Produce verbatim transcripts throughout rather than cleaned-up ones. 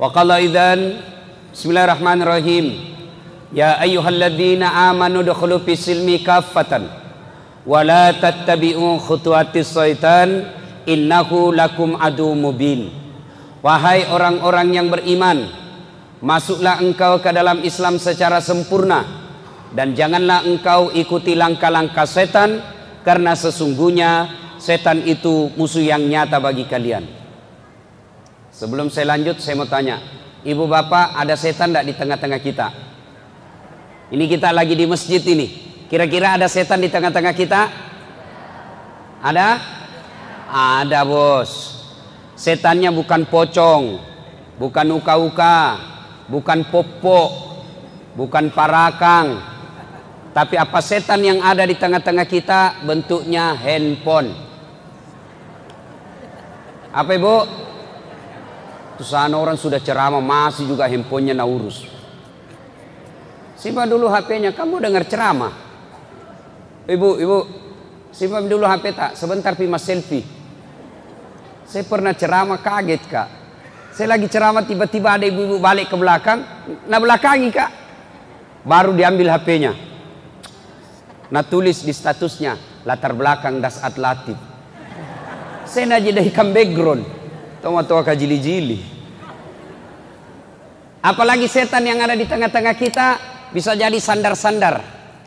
Wa qala idzan bismillahirrahmanirrahim. Ya ayyuhalladzina amanu dukhulu fis silmi kaffatan wa la tattabi'u khutuwatis syaitan innahu lakum adu mubin. Wahai orang-orang yang beriman, masuklah engkau ke dalam Islam secara sempurna dan janganlah engkau ikuti langkah-langkah setan, karena sesungguhnya setan itu musuh yang nyata bagi kalian. Sebelum saya lanjut, saya mau tanya, ibu bapak, ada setan tidak di tengah-tengah kita? Ini kita lagi di masjid ini. Kira-kira ada setan di tengah-tengah kita? Ada? Ada, bos. Setannya bukan pocong, bukan uka-uka, bukan popok, bukan parakang. Tapi apa setan yang ada di tengah-tengah kita? Bentuknya handphone. Apa ibu? Terus sana orang sudah ceramah masih juga handphonenya nak urus. Simpan dulu H P-nya, kamu dengar ceramah. Ibu, ibu, simpan dulu H P tak? Sebentar pi mas selfie. Saya pernah ceramah kaget kak. Saya lagi ceramah tiba-tiba ada ibu-ibu balik ke belakang, nah belakangi kak. Baru diambil H P-nya. Nah tulis di statusnya, latar belakang das atlatif. Saya nak jadi ikan background. Tomat-tomat kajili-jili. Apalagi setan yang ada di tengah-tengah kita, bisa jadi sandar-sandar.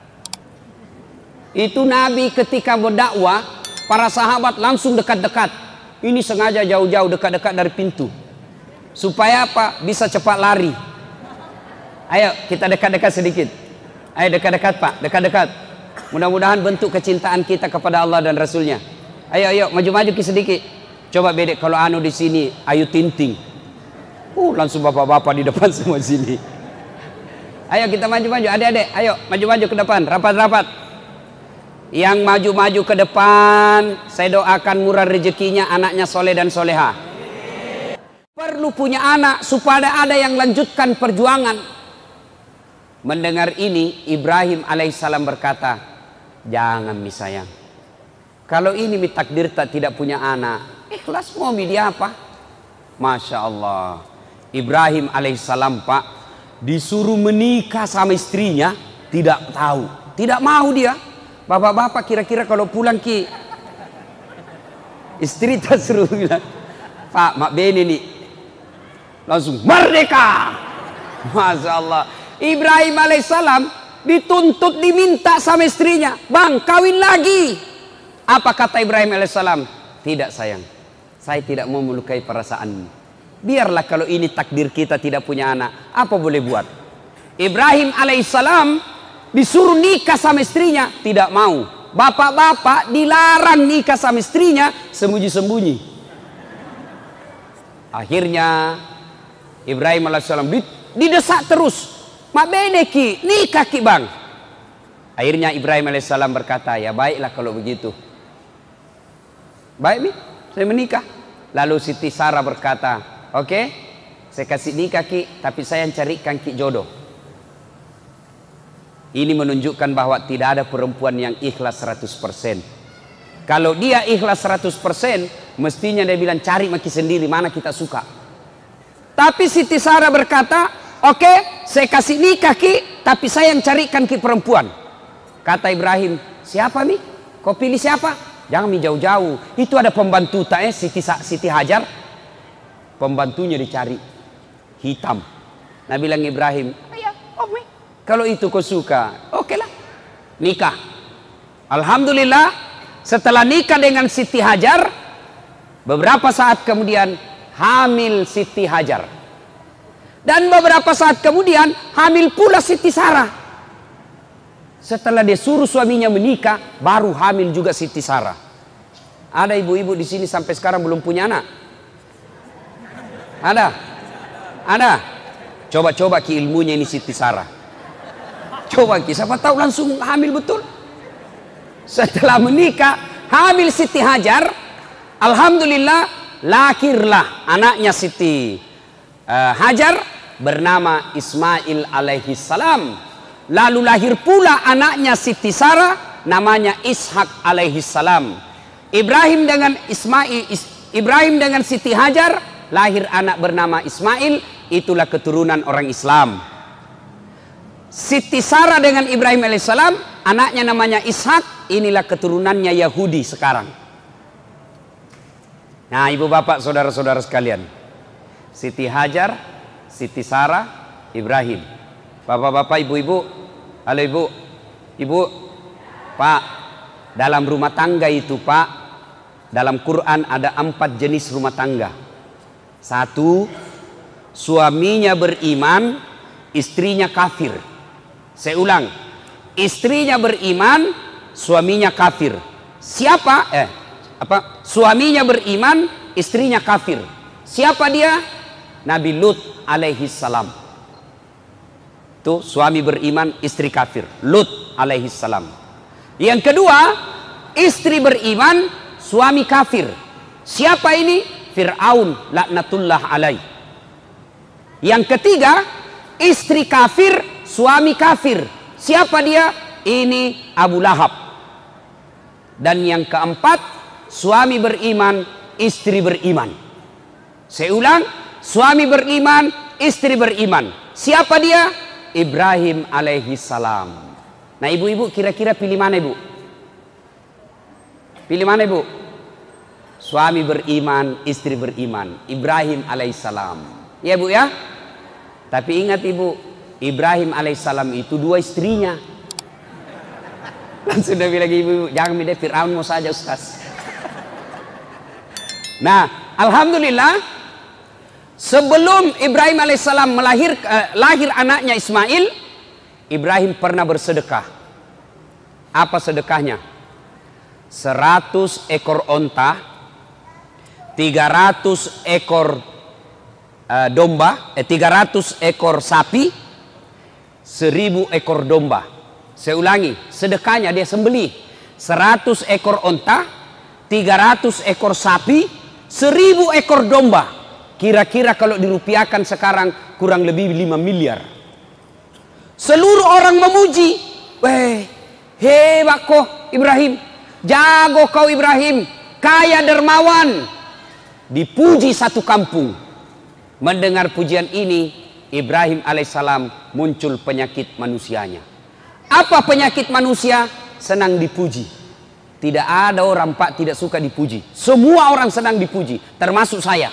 Itu Nabi ketika berdakwah, para sahabat langsung dekat-dekat. Ini sengaja jauh-jauh dekat-dekat dari pintu. Supaya apa? Bisa cepat lari. Ayo kita dekat-dekat sedikit. Ayo dekat-dekat pak, dekat-dekat. Mudah-mudahan bentuk kecintaan kita kepada Allah dan Rasulnya. Ayo, ayo maju-maju sedikit. Coba bedek kalau anu di sini, Ayu Tinting. Uh, langsung bapak-bapak di depan semua sini. Ayo kita maju-maju, adik-adik, ayo maju-maju ke depan, rapat-rapat. Yang maju-maju ke depan, saya doakan murah rezekinya, anaknya soleh dan soleha. Perlu punya anak supaya ada yang lanjutkan perjuangan. Mendengar ini, Ibrahim alaihissalam berkata, jangan mi sayang. Kalau ini mi takdir tak tidak punya anak, ikhlas mau mi dia apa? Masya Allah. Ibrahim alaihissalam pak, disuruh menikah sama istrinya, tidak tahu, tidak mau dia. Bapak-bapak kira-kira kalau pulang ki, istri tak suruh bilang, Pak mak beni nih, langsung merdeka. Masya Allah. Ibrahim alaihissalam dituntut diminta sama istrinya, bang kawin lagi. Apa kata Ibrahim alaihissalam? Tidak sayang, saya tidak mau melukai perasaanmu. Biarlah kalau ini takdir kita tidak punya anak, apa boleh buat. Ibrahim alaihissalam disuruh nikah sama istrinya, tidak mau. Bapak-bapak dilarang nikah sama istrinya, sembunyi-sembunyi. Akhirnya Ibrahim alaihissalam didesak terus, mak beneki nikah ki bang. Akhirnya Ibrahim alaihissalam berkata, ya baiklah kalau begitu. Baik mi, saya menikah. Lalu Siti Sarah berkata, oke, okay, saya kasih nikah ki, tapi saya yang carikan ki jodoh. Ini menunjukkan bahwa tidak ada perempuan yang ikhlas seratus persen. Kalau dia ikhlas seratus persen, mestinya dia bilang cari maki sendiri mana kita suka. Tapi Siti Sarah berkata, oke, okay, saya kasih nikah ki, tapi saya yang carikan ki perempuan. Kata Ibrahim, siapa mi? Kau pilih siapa? Jangan mi jauh-jauh. Itu ada pembantu tak eh Siti, Siti Hajar. Pembantunya dicari hitam. Nah bilang Ibrahim, ayah, oh mi. Kalau itu kau suka, oke lah, nikah. Alhamdulillah, setelah nikah dengan Siti Hajar, beberapa saat kemudian hamil Siti Hajar. Dan beberapa saat kemudian hamil pula Siti Sarah. Setelah dia suruh suaminya menikah, baru hamil juga Siti Sarah. Ada ibu-ibu di sini sampai sekarang belum punya anak? Ada? Ada? Coba-coba ki ilmunya ini Siti Sarah. Coba ki, siapa tahu langsung hamil betul. Setelah menikah, hamil Siti Hajar, alhamdulillah lahirlah anaknya Siti uh, Hajar bernama Ismail alaihi salam. Lalu lahir pula anaknya Siti Sarah namanya Ishak alaihi salam. Ibrahim dengan Ismail, Ibrahim dengan Siti Hajar lahir anak bernama Ismail, itulah keturunan orang Islam. Siti Sarah dengan Ibrahim alaihissalam, anaknya namanya Ishak, inilah keturunannya Yahudi sekarang. Nah, ibu bapak, saudara-saudara sekalian, Siti Hajar, Siti Sarah, Ibrahim. Bapak-bapak, ibu-ibu, halo ibu, ibu, pak, dalam rumah tangga itu pak, dalam Quran ada empat jenis rumah tangga. Satu, suaminya beriman, istrinya kafir. Saya ulang, istrinya beriman, suaminya kafir. Siapa? Eh, apa? Suaminya beriman, istrinya kafir. Siapa dia? Nabi Lut alaihi salam. Tuh, suami beriman, istri kafir. Lut alaihi salam. Yang kedua, istri beriman, suami kafir. Siapa ini? Fir'aun laknatullah alaih. Yang ketiga, istri kafir, suami kafir. Siapa dia? Ini Abu Lahab. Dan yang keempat, suami beriman, istri beriman. Saya ulang, suami beriman, istri beriman. Siapa dia? Ibrahim alaihi salam. Nah, ibu-ibu kira-kira pilih mana ibu? Pilih mana ibu? Suami beriman, istri beriman, Ibrahim alaihissalam. Ya bu ya. Tapi ingat ibu, Ibrahim alaihissalam itu dua istrinya. Dan sudah bilang ibu, jangan milih Fir'aun mau saja Ustaz. Nah, alhamdulillah, sebelum Ibrahim alaihissalam melahir eh, lahir anaknya Ismail, Ibrahim pernah bersedekah. Apa sedekahnya? Seratus ekor onta, tiga ratus ekor uh, domba, eh, tiga ratus ekor sapi, seribu ekor domba. Saya ulangi, sedekahnya dia sembelih seratus ekor onta, tiga ratus ekor sapi, seribu ekor domba. Kira-kira kalau dirupiahkan sekarang kurang lebih lima miliar. Seluruh orang memuji, weh, hebat kok Ibrahim, jago kau Ibrahim, kaya dermawan. Dipuji satu kampung. Mendengar pujian ini, Ibrahim alaihissalam muncul penyakit manusianya. Apa penyakit manusia? Senang dipuji. Tidak ada orang pak tidak suka dipuji. Semua orang senang dipuji, termasuk saya.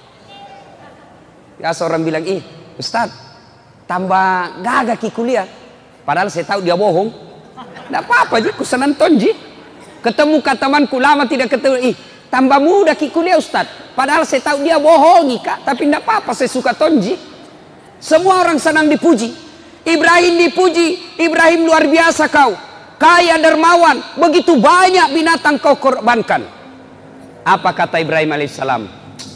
Ya seorang bilang, ih Ustaz, tambah gagah ki kuliah. Padahal saya tahu dia bohong. Tidak apa-apa ji, ku senang tonji. Ketemu ke temanku lama tidak ketemu, ih tambah muda ki kuliah Ustaz. Padahal saya tahu dia bohongi kak, tapi tidak apa-apa, saya suka tonji. Semua orang senang dipuji. Ibrahim dipuji, Ibrahim luar biasa kau, kaya dermawan, begitu banyak binatang kau korbankan. Apa kata Ibrahim alaihissalam?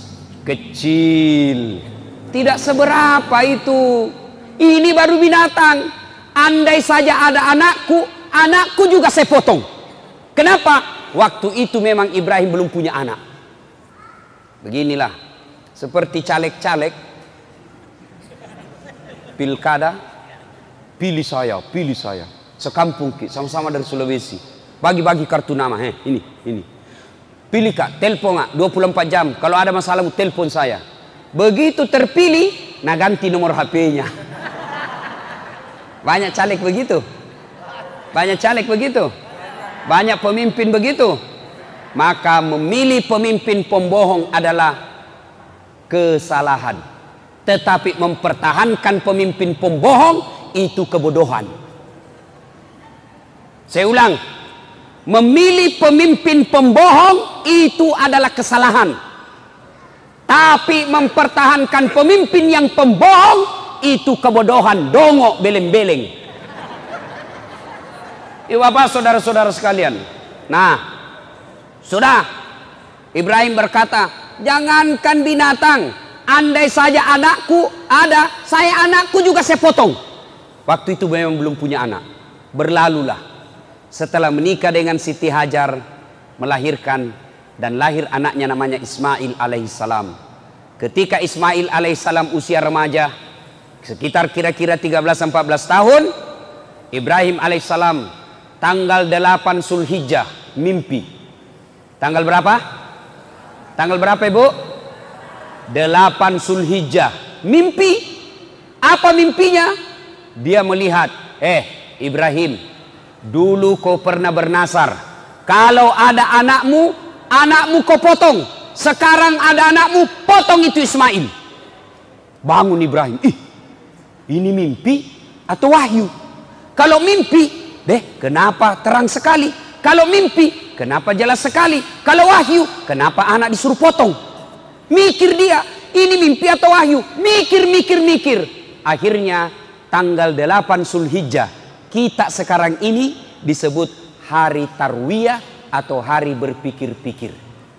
Kecil, tidak seberapa itu. Ini baru binatang. Andai saja ada anakku, anakku juga saya potong. Kenapa? Waktu itu memang Ibrahim belum punya anak. Beginilah, seperti caleg-caleg pilkada, pilih saya, pilih saya, sekampung ki, sama-sama dari Sulawesi, bagi-bagi kartu nama, heh, ini, ini, pilih kak, telepon kak, dua puluh empat jam, kalau ada masalah telepon saya. Begitu terpilih, nah ganti nomor H P-nya. Banyak caleg begitu, banyak caleg begitu, banyak pemimpin begitu. Maka memilih pemimpin pembohong adalah kesalahan. Tetapi mempertahankan pemimpin pembohong itu kebodohan. Saya ulang, memilih pemimpin pembohong itu adalah kesalahan. Tapi mempertahankan pemimpin yang pembohong itu kebodohan, dongok beleng-beleng. Ibu bapak, saudara-saudara sekalian. Nah, sudah, Ibrahim berkata, jangankan binatang, andai saja anakku ada, saya anakku juga saya potong. Waktu itu memang belum punya anak. Berlalulah. Setelah menikah dengan Siti Hajar, melahirkan dan lahir anaknya namanya Ismail alaihissalam. Ketika Ismail alaihissalam usia remaja, sekitar kira-kira tiga belas sampai empat belas tahun, Ibrahim alaihissalam tanggal delapan Zulhijjah mimpi. Tanggal berapa? Tanggal berapa ibu? Delapan Zulhijjah. Mimpi. Apa mimpinya? Dia melihat, eh Ibrahim, dulu kau pernah bernasar. Kalau ada anakmu, anakmu kau potong. Sekarang ada anakmu, potong itu Ismail. Bangun Ibrahim. Ih, ini mimpi atau wahyu? Kalau mimpi, deh, kenapa terang sekali? Kalau mimpi, kenapa jelas sekali? Kalau wahyu, kenapa anak disuruh potong? Mikir dia, ini mimpi atau wahyu? Mikir, mikir, mikir. Akhirnya tanggal delapan Zulhijjah, kita sekarang ini disebut hari Tarwiyah atau hari berpikir-pikir.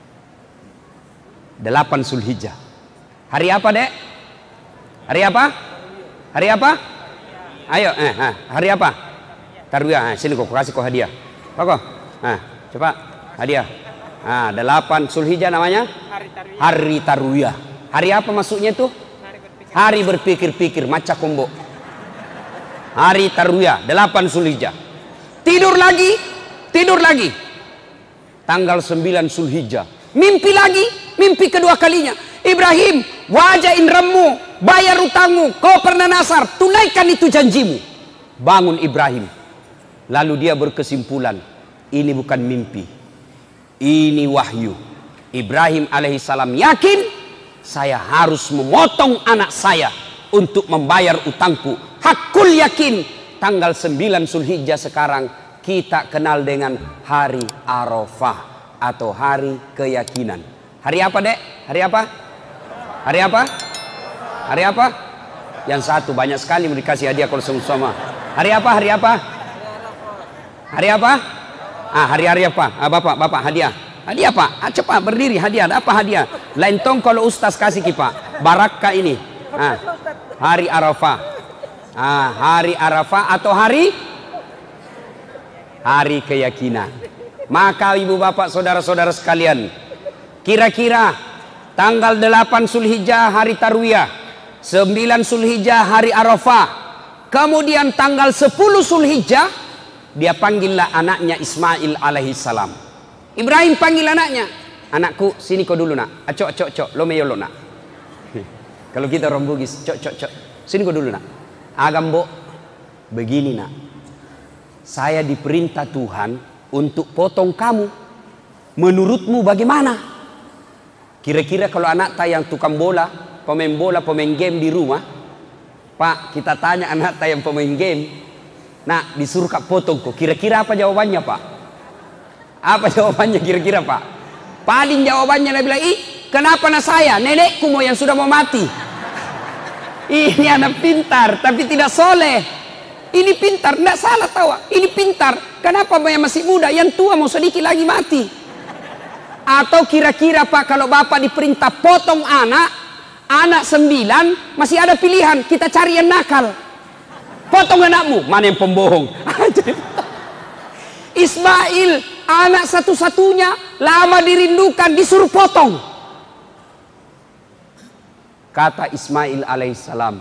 Delapan Zulhijjah. Hari apa, Dek? Hari apa? Hari apa? Ayo, eh, eh, hari apa? Tarwiyah. Eh, sini kok kasih kok hadiah. Pak kok. Nah, coba hadiah. Nah, delapan Zulhijjah namanya? Hari Tarwiyah. Hari Tarwiyah. Hari apa maksudnya itu? Hari berpikir-pikir, maca kombo. Hari Tarwiyah, delapan Zulhijjah. Tidur lagi, tidur lagi. Tanggal sembilan Zulhijjah. Mimpi lagi, mimpi kedua kalinya. Ibrahim, wajah inderamu, bayar utangmu, kau pernah nasar, tunaikan itu janjimu. Bangun Ibrahim. Lalu dia berkesimpulan, ini bukan mimpi, ini wahyu. Ibrahim alaihissalam yakin, saya harus memotong anak saya untuk membayar utangku. Hakul yakin. Tanggal sembilan Zulhijjah sekarang kita kenal dengan hari Arafah atau hari keyakinan. Hari apa, Dek? Hari apa? Hari apa? Hari apa? Yang satu banyak sekali mau dikasih hadiah kalau sama-sama. Hari apa? Hari apa? Hari apa? Ah, hari-hari apa? Ah, Bapak, Bapak hadiah. Hadiah Pak, ah, cepat berdiri, hadiah. Apa hadiah? Lain tong kalau ustaz kasih kita. Barakah ini. Ah, hari Arafah. Ah, hari Arafah atau hari hari keyakinan. Maka ibu bapak saudara-saudara sekalian, kira-kira tanggal delapan Zulhijjah hari Tarwiyah, sembilan Zulhijjah hari Arafah, kemudian tanggal sepuluh Zulhijjah dia panggillah anaknya Ismail alaihissalam. Ibrahim panggil anaknya, anakku sini kau dulu nak, acok acok acok, lo meyolo nak. Kalau kita orang Bugis, cok cok cok, sini kau dulu nak. Agambo, begini nak, saya diperintah Tuhan untuk potong kamu. Menurutmu bagaimana? Kira-kira kalau anak tak yang tukang bola, pemain bola, pemain game di rumah, Pak, kita tanya anak tak yang pemain game, nah disuruh kak potong kok. Kira-kira apa jawabannya Pak? Apa jawabannya kira-kira Pak? Paling jawabannya dia bilang, ih kenapa anak saya? Nenekku mau yang sudah mau mati. Ini anak pintar tapi tidak soleh. Ini pintar, tidak salah tahu. Ini pintar, kenapa yang masih muda? Yang tua mau sedikit lagi mati. Atau kira-kira Pak, kalau Bapak diperintah potong anak, anak sembilan, masih ada pilihan, kita cari yang nakal. Potong anakmu, mana yang pembohong? Ismail, anak satu-satunya, lama dirindukan, disuruh potong. Kata Ismail alaihissalam,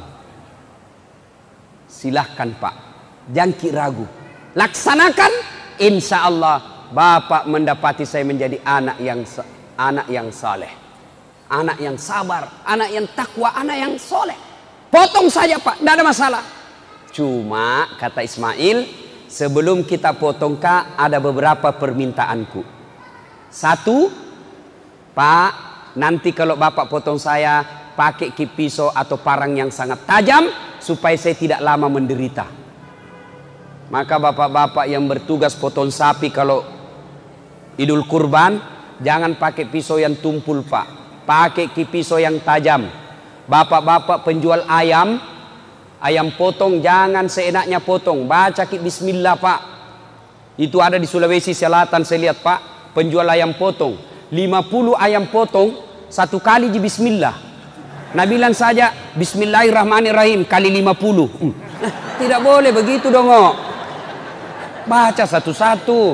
silahkan Pak, jangan ragu, laksanakan, insya Allah Bapak mendapati saya menjadi anak yang anak yang saleh, anak yang sabar, anak yang takwa, anak yang soleh. Potong saja Pak, tidak ada masalah. Cuma kata Ismail, sebelum kita potong Kak, ada beberapa permintaanku. Satu, Pak, nanti kalau Bapak potong saya, pakai pisau atau parang yang sangat tajam supaya saya tidak lama menderita. Maka bapak-bapak yang bertugas potong sapi kalau Idul Kurban, jangan pakai pisau yang tumpul Pak, pakai pisau yang tajam. Bapak-bapak penjual ayam, ayam potong jangan seenaknya potong, baca ki bismillah Pak. Itu ada di Sulawesi Selatan saya lihat Pak, penjual ayam potong lima puluh ayam potong satu kali di bismillah. Nah bilang saja bismillahirrahmanirrahim kali lima puluh. Hmm. Nah, tidak boleh begitu dong oh. Baca satu-satu.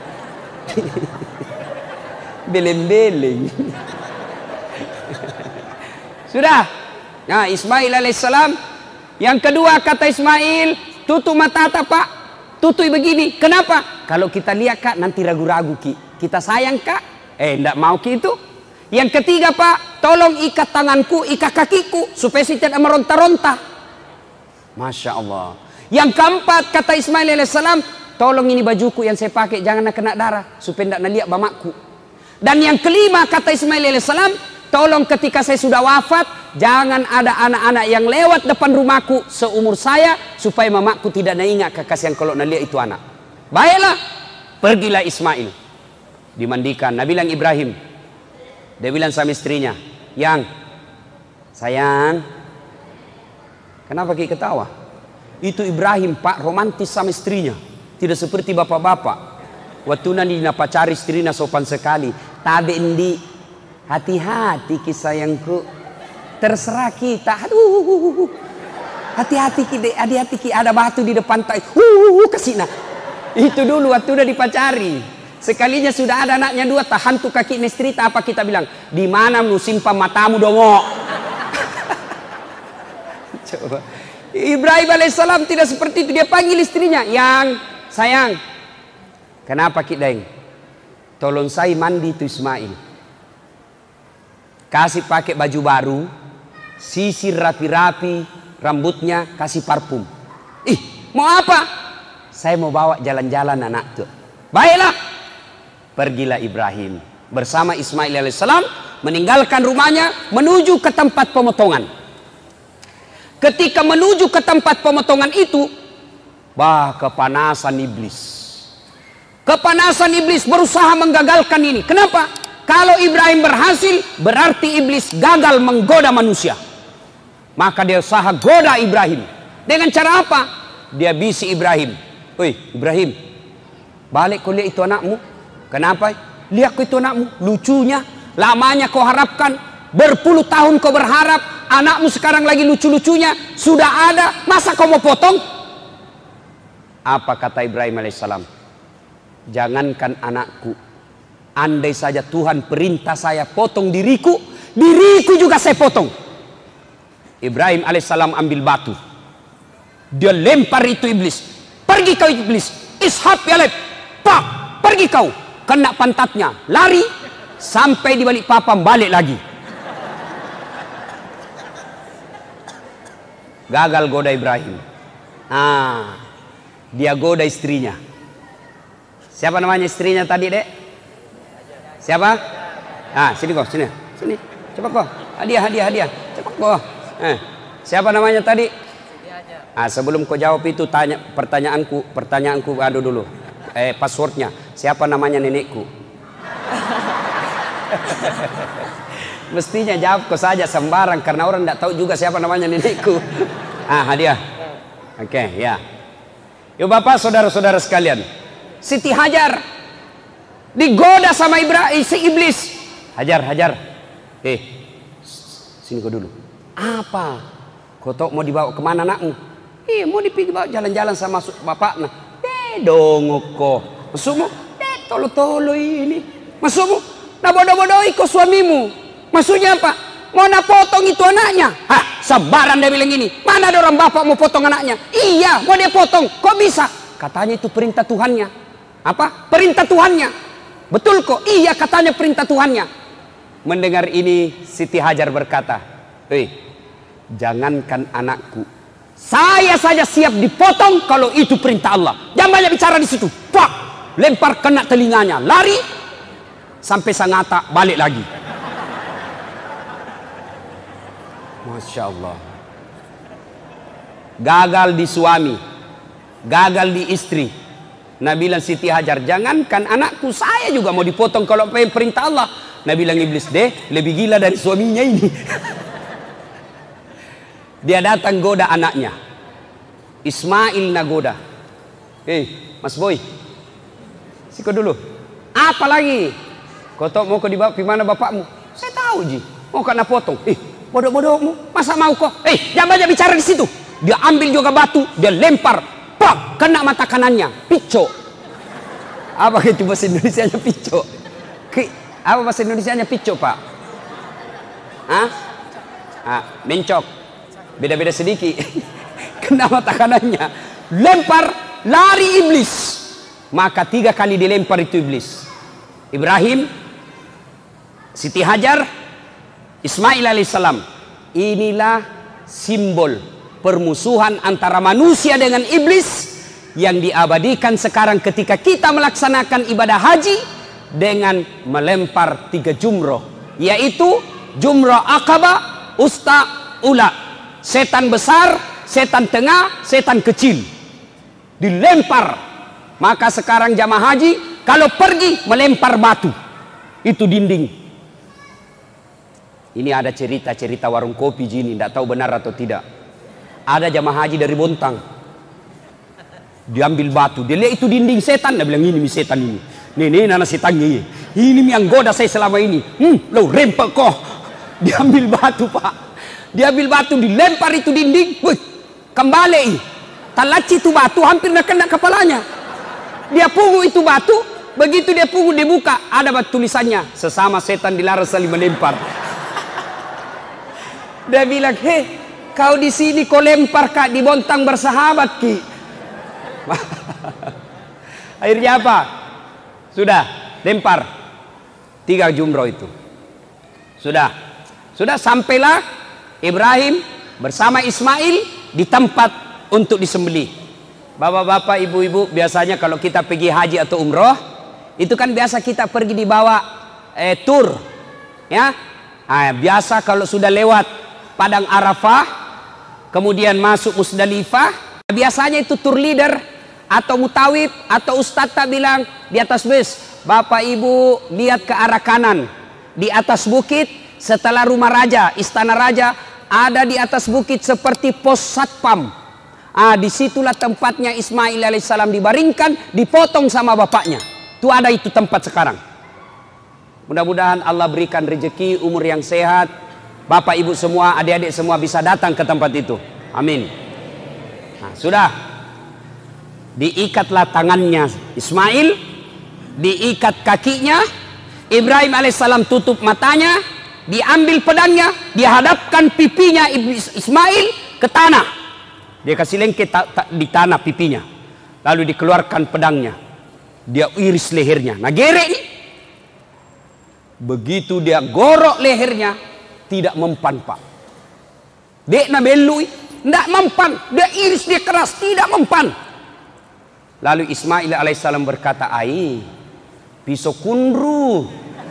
Beleng-beleng. Sudah. Nah Ismail alaihissalam. Yang kedua kata Ismail, tutup mata Pak, tutup begini. Kenapa? Kalau kita lihat Kak nanti ragu-ragu Ki. Kita sayang Kak. Eh enggak mau Ki itu. Yang ketiga Pak, tolong ikat tanganku, ikat kakiku, supaya saya tidak meronta-ronta. Masya Allah. Yang keempat, kata Ismail alaihissalam, tolong ini bajuku yang saya pakai jangan kena darah, supaya tidak naliak bamaku. Dan yang kelima, kata Ismail alaihissalam, tolong ketika saya sudah wafat, jangan ada anak-anak yang lewat depan rumahku seumur saya, supaya mamaku tidak ingat kekasihan kalau naliak itu anak. Baiklah, pergilah Ismail. Dimandikan, Nabi bilang Ibrahim. Dia bilang sama istrinya, yang sayang, kenapa kita ketawa? Itu Ibrahim pak, romantis sama istrinya, tidak seperti bapak-bapak. Waktu nanti napacari istrinya sopan sekali. Tabe endi, hati-hati kisah sayangku, terserah kita. Aduh, hati-hati kita, hati-hati kita, ada batu di depan tai. Uh, kesina. Itu dulu waktu udah dipacari. Sekalinya sudah ada anaknya dua, tahan tuh kaki istri, apa kita bilang? Di mana mu simpan matamu dongo? Coba. Ibrahim alaihissalam tidak seperti itu. Dia panggil istrinya, yang sayang, kenapa kita deng? Tolong saya mandi itu Ismail. Kasih pakai baju baru, sisir rapi-rapi, rambutnya kasih parfum. Ih, mau apa? Saya mau bawa jalan-jalan anak tuh. Baiklah. Pergilah Ibrahim bersama Ismail alaihissalam meninggalkan rumahnya menuju ke tempat pemotongan. Ketika menuju ke tempat pemotongan itu, bah kepanasan iblis. Kepanasan iblis berusaha menggagalkan ini. Kenapa? Kalau Ibrahim berhasil, berarti iblis gagal menggoda manusia. Maka dia usaha goda Ibrahim. Dengan cara apa? Dia bisi Ibrahim. Woi Ibrahim, balik kau lihat itu anakmu. Kenapa? Lihat kau itu anakmu, lucunya. Lamanya kau harapkan, berpuluh tahun kau berharap, anakmu sekarang lagi lucu-lucunya, sudah ada, masa kau mau potong? Apa kata Ibrahim alaihissalam? Jangankan anakku, andai saja Tuhan perintah saya potong diriku, diriku juga saya potong. Ibrahim alaihissalam ambil batu, dia lempar itu iblis. Pergi kau iblis, ishab ya lep, pak, pergi kau. Kena pantatnya, lari sampai di balik papan, balik lagi. Gagal goda Ibrahim. Ah, dia goda istrinya. Siapa namanya istrinya tadi, Dek? Siapa? Ah, sini kok, sini. Sini. Cepat kok. Hadiah, hadiah, hadiah. Cepat kok. Eh, siapa namanya tadi? Ah, sebelum kau jawab itu tanya pertanyaanku, pertanyaanku aduh dulu. Eh, passwordnya. Siapa namanya nenekku? Mestinya jawab kau saja sembarang karena orang tidak tahu juga siapa namanya nenekku. Ah, hadiah. Oke, okay, ya. Yuk Bapak, saudara-saudara sekalian. Siti Hajar digoda sama Ibrahim, si iblis. Hajar, Hajar. Eh, sini kau dulu. Apa? Kau tahu mau dibawa kemana anakmu? Eh, mau dibawa jalan-jalan sama bapaknya. Eh, dongok kok. Maksudmu? Eh, tolo-tolo ini. Maksudmu? Nah bodoh-bodohi kau suamimu. Maksudnya apa? Mau nak potong itu anaknya? Hah, sembarang dia bilang gini. Mana ada orang bapak mau potong anaknya? Iya, mau dia potong. Kok bisa? Katanya itu perintah Tuhannya. Apa? Perintah Tuhannya. Betul kok? Iya, katanya perintah Tuhannya. Mendengar ini, Siti Hajar berkata, "Hei, jangankan anakku, saya saja siap dipotong kalau itu perintah Allah. Jangan banyak bicara di situ." Pak, lempar kena telinganya, lari sampai Sangatta, balik lagi. Masya Allah. Gagal di suami, gagal di istri. Nabi bilang Siti Hajar, jangankan anakku, saya juga mau dipotong kalau perintah Allah. Nabi bilang iblis, deh lebih gila dari suaminya ini. Dia datang goda anaknya. Ismail nagoda. Eh, Mas Boy, siko dulu. Apa lagi? Kau tahu mau kau dibawa ke mana bapakmu? Saya tahu ji. Mau kena potong. Eh, bodoh-bodohmu. Masa mau kau? Eh, jangan banyak bicara di situ. Dia ambil juga batu, dia lempar. Pak, kena mata kanannya. Pico. Apa itu bahasa Indonesianya pico? Ke, apa bahasa Indonesianya pico, Pak? Hah? Ah, mencok. Beda-beda sedikit. Kena mata kanannya. Lempar, lari iblis. Maka tiga kali dilempar itu iblis. Ibrahim, Siti Hajar, Ismail alaihissalam. Inilah simbol permusuhan antara manusia dengan iblis yang diabadikan sekarang ketika kita melaksanakan ibadah haji dengan melempar tiga jumroh, yaitu jumroh akabah, usta, ula. Setan besar, setan tengah, setan kecil dilempar. Maka sekarang jamaah haji kalau pergi melempar batu, itu dinding. Ini ada cerita-cerita warung kopi gini, tidak tahu benar atau tidak. Ada jamaah haji dari Bontang, diambil batu, dia lihat itu dinding setan, dia bilang ini mi setan ini, nih nih nana setan ini, ini yang goda saya selama ini, hmm, lo rempek kok. Diambil batu pak, diambil batu, dilempar itu dinding, wih, kembali, talaci itu batu hampir nak kena kepalanya. Dia pungut itu batu, begitu dia pungut dibuka, ada batu tulisannya, sesama setan dilarang saling melempar. Dia bilang, hei, kau di sini kau lempar kak, di Bontang bersahabat ki. Akhirnya apa? Sudah lempar tiga jumroh itu. Sudah, sudah sampailah Ibrahim bersama Ismail di tempat untuk disembelih. Bapak-bapak, ibu-ibu, biasanya kalau kita pergi haji atau umroh, itu kan biasa kita pergi dibawa eh, tur, ya. Nah, biasa kalau sudah lewat Padang Arafah, kemudian masuk Musdalifah, biasanya itu tour leader atau mutawib atau ustadz tak bilang di atas bus, bapak ibu lihat ke arah kanan, di atas bukit setelah rumah raja, istana raja, ada di atas bukit seperti pos satpam. Ah, disitulah tempatnya Ismail alaihissalam dibaringkan, dipotong sama bapaknya. Itu ada itu tempat sekarang. Mudah-mudahan Allah berikan rezeki, umur yang sehat. Bapak ibu semua, adik-adik semua bisa datang ke tempat itu. Amin. Nah, sudah. Diikatlah tangannya Ismail, diikat kakinya. Ibrahim alaihissalam tutup matanya, diambil pedangnya, dihadapkan pipinya Ismail ke tanah. Dia kasih lengket ta ta di tanah pipinya. Lalu dikeluarkan pedangnya. Dia iris lehernya. Nah, gerek ini. Begitu dia gorok lehernya, tidak mempan pak. Dek na belui, tidak mempan. Dia iris, dia keras, tidak mempan. Lalu Ismail alaihissalam berkata, ai, pisau kunru,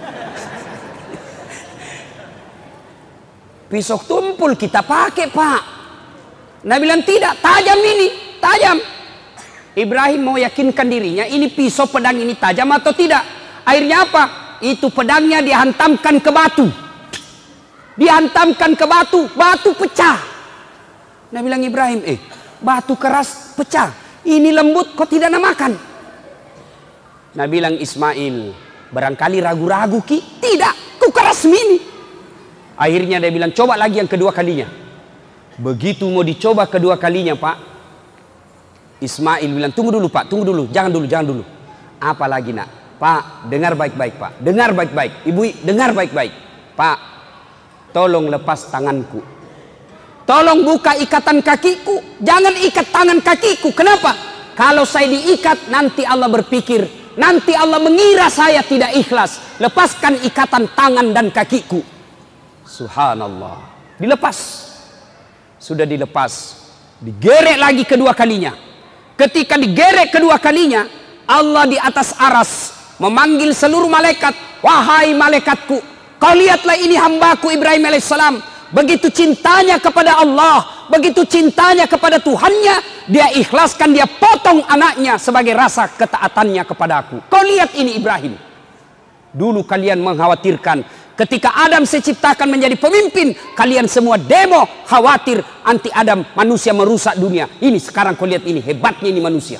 pisau tumpul kita pakai pak. Nabi bilang tidak, tajam ini, tajam. Ibrahim mau yakinkan dirinya, ini pisau pedang ini tajam atau tidak. Akhirnya apa? Itu pedangnya dihantamkan ke batu. Dihantamkan ke batu, batu pecah. Nabi bilang Ibrahim, eh batu keras pecah, ini lembut kok tidak nak makan. Nabi bilang Ismail, barangkali ragu-ragu ki, tidak, ku keras mini. Akhirnya dia bilang coba lagi yang kedua kalinya. Begitu mau dicoba kedua kalinya pak, Ismail bilang tunggu dulu pak, tunggu dulu, jangan dulu, jangan dulu. Apa lagi nak? Pak, dengar baik-baik pak, dengar baik-baik, ibu dengar baik-baik. Pak, tolong lepas tanganku, tolong buka ikatan kakiku, jangan ikat tangan kakiku. Kenapa? Kalau saya diikat nanti Allah berpikir, nanti Allah mengira saya tidak ikhlas. Lepaskan ikatan tangan dan kakiku. Subhanallah, dilepas. Sudah dilepas, digerek lagi kedua kalinya. Ketika digerek kedua kalinya, Allah di atas aras memanggil seluruh malaikat, wahai malaikatku, kau lihatlah ini hambaku Ibrahim alaihissalam, begitu cintanya kepada Allah, begitu cintanya kepada Tuhannya, dia ikhlaskan, dia potong anaknya sebagai rasa ketaatannya kepada aku. Kau lihat ini Ibrahim. Dulu kalian mengkhawatirkan, ketika Adam saya ciptakan menjadi pemimpin, kalian semua demo, khawatir anti Adam, manusia merusak dunia. Ini sekarang kau lihat ini, hebatnya ini manusia.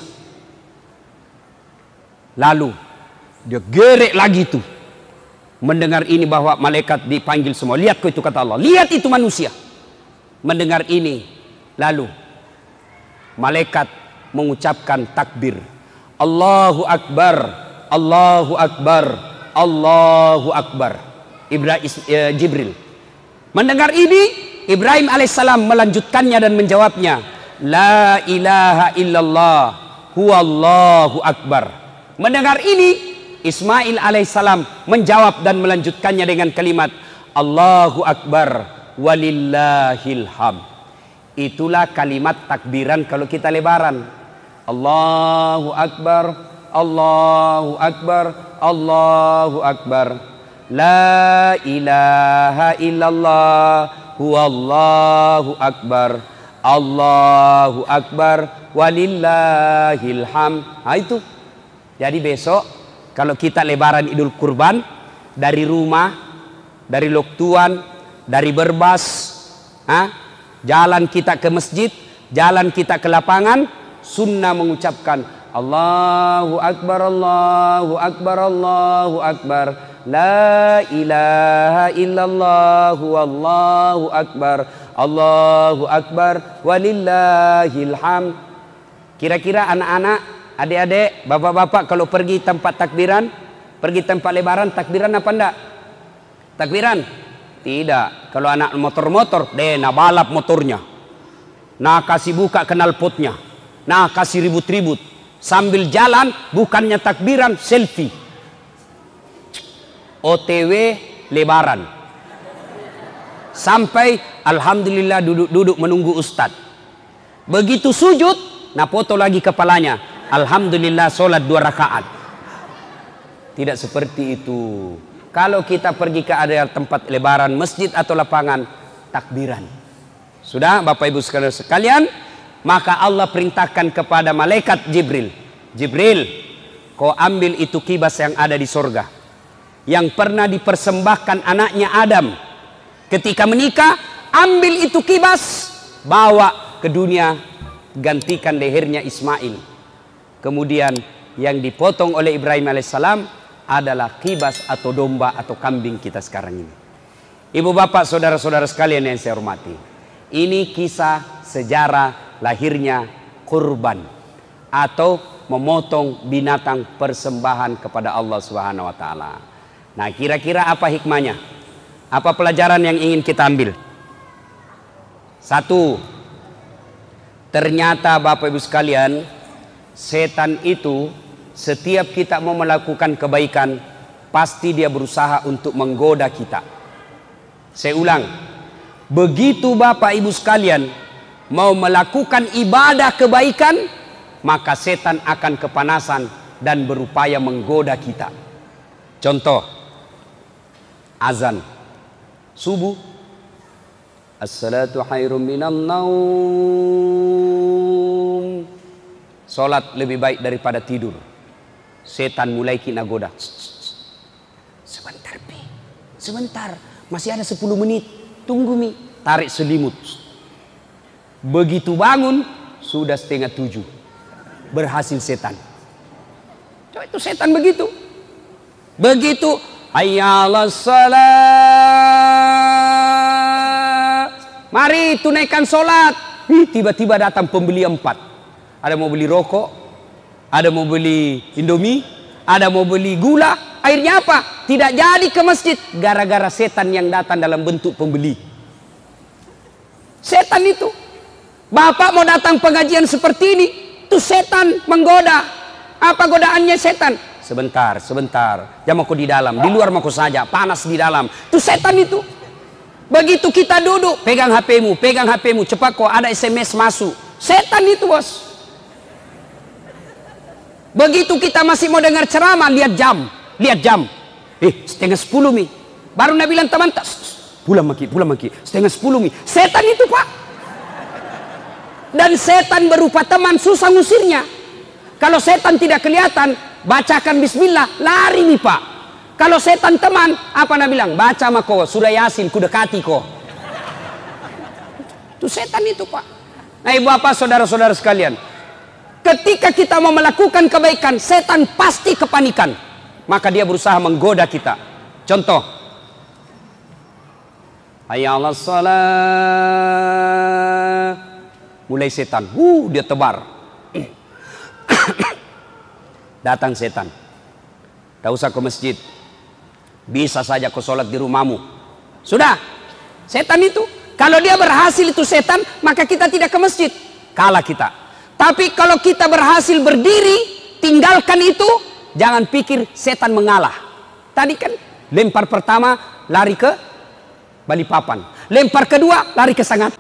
Lalu dia gerek lagi itu. Mendengar ini bahwa malaikat dipanggil semua. Lihat kau itu kata Allah. Lihat itu manusia. Mendengar ini. Lalu malaikat mengucapkan takbir. Allahu Akbar. Allahu Akbar. Allahu Akbar. Ibrahim, eh, Jibril. Mendengar ini, Ibrahim alaihissalam melanjutkannya dan menjawabnya. La ilaha illallah. Huwallahu Akbar. Mendengar ini, Ismail alaihissalam menjawab dan melanjutkannya dengan kalimat Allahu Akbar walillahil hamd. Itulah kalimat takbiran kalau kita lebaran. Allahu Akbar, Allahu Akbar, Allahu Akbar. La ilaha illallah, huwallahu akbar, Allahu Akbar walillahil hamd. Nah itu. Jadi besok kalau kita lebaran Idul Kurban, dari rumah, dari Loktuan, dari Berbas, ah, jalan kita ke masjid, jalan kita ke lapangan, sunnah mengucapkan Allahu Akbar, Allahu Akbar, Allahu Akbar, la ilaha illallah, wallahu akbar, Allahu Akbar walillahil hamd. Kira-kira anak-anak, adik-adik, bapak-bapak kalau pergi tempat takbiran, pergi tempat lebaran, takbiran apa enggak? Takbiran? Tidak. Kalau anak motor-motor, deh nah balap motornya, nah kasih buka knalpotnya, nah kasih ribut-ribut. Sambil jalan bukannya takbiran, selfie. O T W lebaran. Sampai alhamdulillah duduk-duduk menunggu ustadz. Begitu sujud, nah foto lagi kepalanya. Alhamdulillah sholat dua rakaat. Tidak seperti itu. Kalau kita pergi ke area tempat lebaran, masjid atau lapangan, takbiran. Sudah Bapak Ibu sekalian, maka Allah perintahkan kepada malaikat Jibril. Jibril, kau ambil itu kibas yang ada di sorga, yang pernah dipersembahkan anaknya Adam ketika menikah. Ambil itu kibas, bawa ke dunia, gantikan lehernya Ismail. Kemudian yang dipotong oleh Ibrahim alaihissalam adalah kibas atau domba atau kambing kita sekarang ini. Ibu bapak saudara-saudara sekalian yang saya hormati, ini kisah sejarah lahirnya kurban atau memotong binatang persembahan kepada Allah Subhanahu wa taala. Nah, kira-kira apa hikmahnya? Apa pelajaran yang ingin kita ambil? Satu, ternyata Bapak Ibu sekalian, setan itu setiap kita mau melakukan kebaikan, pasti dia berusaha untuk menggoda kita. Saya ulang, begitu Bapak Ibu sekalian mau melakukan ibadah kebaikan, maka setan akan kepanasan dan berupaya menggoda kita. Contoh, azan subuh, as-salatu khairum minan naum, salat lebih baik daripada tidur. Setan mulai kena goda. Sebentar Pi, sebentar, masih ada sepuluh menit, tunggu Mi. Tarik selimut. Begitu bangun sudah setengah tujuh, berhasil setan. Coba itu setan begitu. Begitu hayya 'alas shalah, mari tunaikan solat. Tiba-tiba datang pembeli empat. Ada mau beli rokok, ada mau beli Indomie, ada mau beli gula. Akhirnya apa? Tidak jadi ke masjid gara-gara setan yang datang dalam bentuk pembeli. Setan itu. Bapak mau datang pengajian seperti ini, itu setan menggoda. Apa godaannya setan? Sebentar, sebentar. Jangan aku di dalam, di luar mau saja, panas di dalam. Itu setan itu. Begitu kita duduk, pegang H P-mu, pegang H P-mu, cepat kok ada S M S masuk. Setan itu, bos. Begitu kita masih mau dengar ceramah, lihat jam, lihat jam. Eh, setengah sepuluh Mi. Baru Nabi bilang teman, pulang maki, pulang maki. Setengah sepuluh Mi. Setan itu, Pak. Dan setan berupa teman, susah ngusirnya. Kalau setan tidak kelihatan, bacakan bismillah, lari nih Pak. Kalau setan teman, apa Nabi bilang? Baca mako, surah Yasin, kudekati kok. Itu setan itu Pak. Nah ibu bapak saudara-saudara sekalian, ketika kita mau melakukan kebaikan, setan pasti kepanikan. Maka dia berusaha menggoda kita. Contoh, hayya 'alas shalah, mulai setan, uh dia tebar. Datang setan, tak usah ke masjid, bisa saja kau sholat di rumahmu. Sudah, setan itu, kalau dia berhasil itu setan, maka kita tidak ke masjid, kalah kita. Tapi kalau kita berhasil berdiri, tinggalkan itu, jangan pikir setan mengalah. Tadi kan lempar pertama, lari ke Balikpapan. Lempar kedua, lari ke Sangat.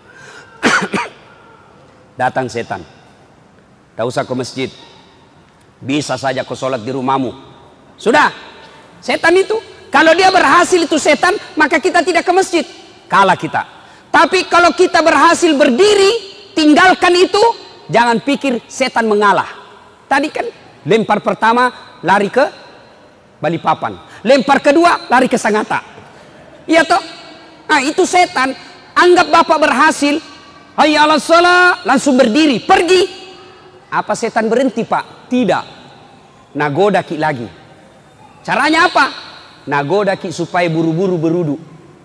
Datang setan. Tak usah ke masjid. Bisa saja kau sholat di rumahmu. Sudah. Setan itu. Kalau dia berhasil itu setan, maka kita tidak ke masjid. Kalah kita. Tapi kalau kita berhasil berdiri, tinggalkan itu, jangan pikir setan mengalah. Tadi kan lempar pertama, lari ke Balikpapan. Lempar kedua, lari ke Sangatta. Iya toh? Nah itu setan. Anggap bapak berhasil, hayya ala shalah, langsung berdiri, pergi. Apa setan berhenti pak? Tidak. Nagoda ki lagi. Caranya apa? Nagoda ki supaya buru-buru berudu.